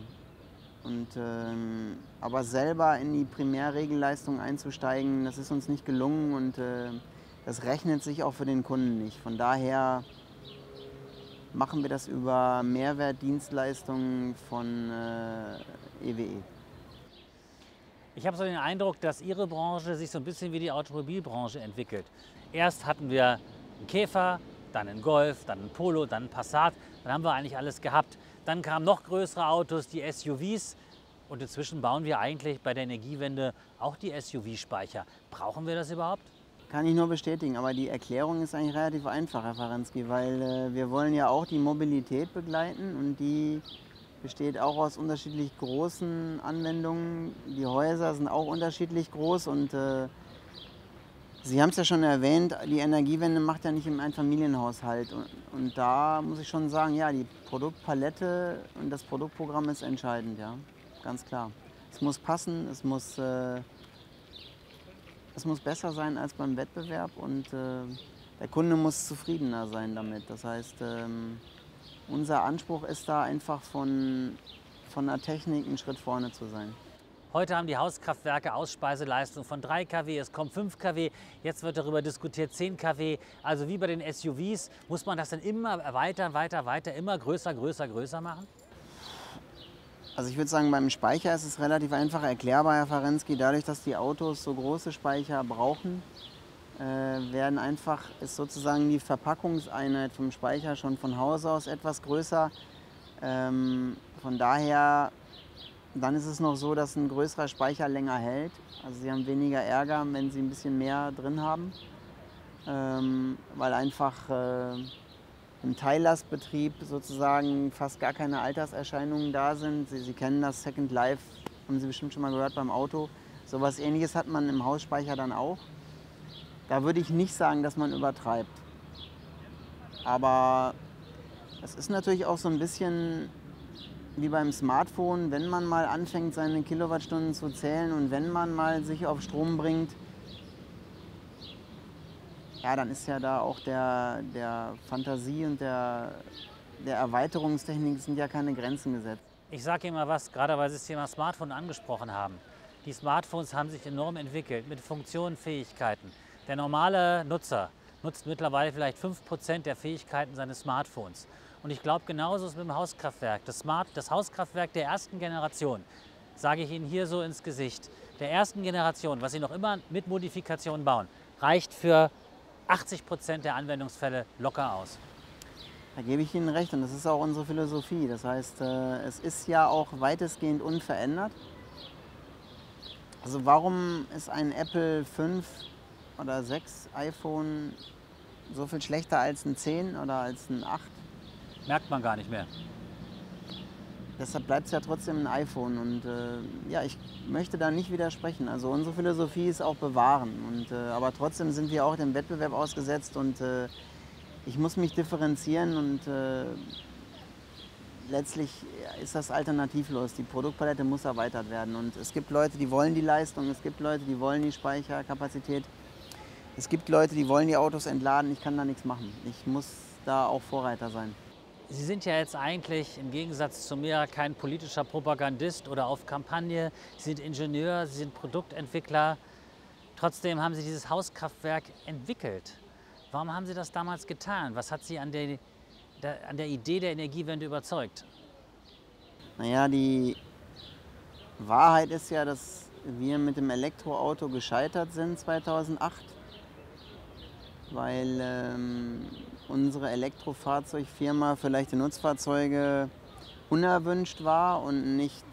Aber selber in die Primärregelleistung einzusteigen, das ist uns nicht gelungen und das rechnet sich auch für den Kunden nicht. Von daher machen wir das über Mehrwertdienstleistungen von EWE. Ich habe so den Eindruck, dass Ihre Branche sich so ein bisschen wie die Automobilbranche entwickelt. Erst hatten wir einen Käfer, dann einen Golf, dann einen Polo, dann einen Passat. Dann haben wir eigentlich alles gehabt. Dann kamen noch größere Autos, die SUVs. Und inzwischen bauen wir eigentlich bei der Energiewende auch die SUV-Speicher. Brauchen wir das überhaupt? Kann ich nur bestätigen, aber die Erklärung ist eigentlich relativ einfach, Herr Farenski, weil wir wollen ja auch die Mobilität begleiten und die besteht auch aus unterschiedlich großen Anwendungen. Die Häuser sind auch unterschiedlich groß und Sie haben es ja schon erwähnt, die Energiewende macht ja nicht im Einfamilienhaushalt. Und da muss ich schon sagen, ja, die Produktpalette und das Produktprogramm ist entscheidend, ja, ganz klar. Es muss passen, es muss besser sein als beim Wettbewerb und der Kunde muss zufriedener sein damit. Das heißt, unser Anspruch ist da einfach von der Technik einen Schritt vorne zu sein. Heute haben die Hauskraftwerke Ausspeiseleistung von 3 kW, es kommt 5 kW, jetzt wird darüber diskutiert 10 kW. Also wie bei den SUVs, muss man das dann immer weiter, immer größer machen? Also ich würde sagen, beim Speicher ist es relativ einfach erklärbar, Herr Farenski. Dadurch, dass die Autos so große Speicher brauchen, ist sozusagen die Verpackungseinheit vom Speicher schon von Haus aus etwas größer. Von daher, dann ist es noch so, dass ein größerer Speicher länger hält. Also Sie haben weniger Ärger, wenn Sie ein bisschen mehr drin haben, weil einfach im Teillastbetrieb sozusagen fast gar keine Alterserscheinungen da sind. Sie kennen das Second Life, haben Sie bestimmt schon mal gehört beim Auto. So etwas Ähnliches hat man im Hausspeicher dann auch. Da würde ich nicht sagen, dass man übertreibt. Aber es ist natürlich auch so ein bisschen wie beim Smartphone, wenn man mal anfängt, seine Kilowattstunden zu zählen und wenn man mal sich auf Strom bringt, ja, dann ist ja da auch der Fantasie und der Erweiterungstechnik sind ja keine Grenzen gesetzt. Ich sage Ihnen mal was, gerade weil Sie das Thema Smartphone angesprochen haben. Die Smartphones haben sich enorm entwickelt mit Funktionen, Fähigkeiten. Der normale Nutzer nutzt mittlerweile vielleicht 5% der Fähigkeiten seines Smartphones. Und ich glaube, genauso ist es mit dem Hauskraftwerk. Das Hauskraftwerk der ersten Generation, sage ich Ihnen hier so ins Gesicht, der ersten Generation, was Sie noch immer mit Modifikationen bauen, reicht für 80% der Anwendungsfälle locker aus. Da gebe ich Ihnen recht und das ist auch unsere Philosophie. Das heißt, es ist ja auch weitestgehend unverändert. Also warum ist ein Apple 5 oder 6 iPhone so viel schlechter als ein 10 oder als ein 8? Merkt man gar nicht mehr. Deshalb bleibt es ja trotzdem ein iPhone und ja, ich möchte da nicht widersprechen. Also unsere Philosophie ist auch bewahren, aber trotzdem sind wir auch dem Wettbewerb ausgesetzt und ich muss mich differenzieren und letztlich ist das alternativlos. Die Produktpalette muss erweitert werden und es gibt Leute, die wollen die Leistung, es gibt Leute, die wollen die Speicherkapazität, es gibt Leute, die wollen die Autos entladen. Ich kann da nichts machen. Ich muss da auch Vorreiter sein. Sie sind ja jetzt eigentlich im Gegensatz zu mir kein politischer Propagandist oder auf Kampagne. Sie sind Ingenieur, Sie sind Produktentwickler. Trotzdem haben Sie dieses Hauskraftwerk entwickelt. Warum haben Sie das damals getan? Was hat Sie an der Idee der Energiewende überzeugt? Naja, die Wahrheit ist ja, dass wir mit dem Elektroauto gescheitert sind 2008, weil unsere Elektrofahrzeugfirma für leichte Nutzfahrzeuge unerwünscht war und nicht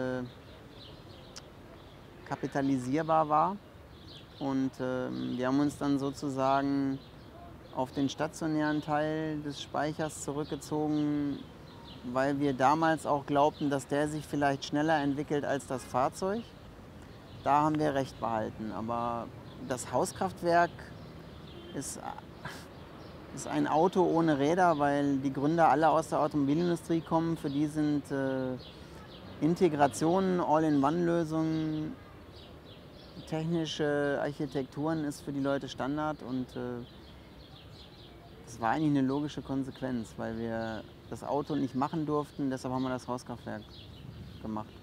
kapitalisierbar war. Und wir haben uns dann sozusagen auf den stationären Teil des Speichers zurückgezogen, weil wir damals auch glaubten, dass der sich vielleicht schneller entwickelt als das Fahrzeug. Da haben wir recht behalten. Aber das Hauskraftwerk ist ein Auto ohne Räder, weil die Gründer alle aus der Automobilindustrie kommen. Für die sind Integrationen, All-in-One-Lösungen, technische Architekturen ist für die Leute Standard und das war eigentlich eine logische Konsequenz, weil wir das Auto nicht machen durften, deshalb haben wir das Hauskraftwerk gemacht.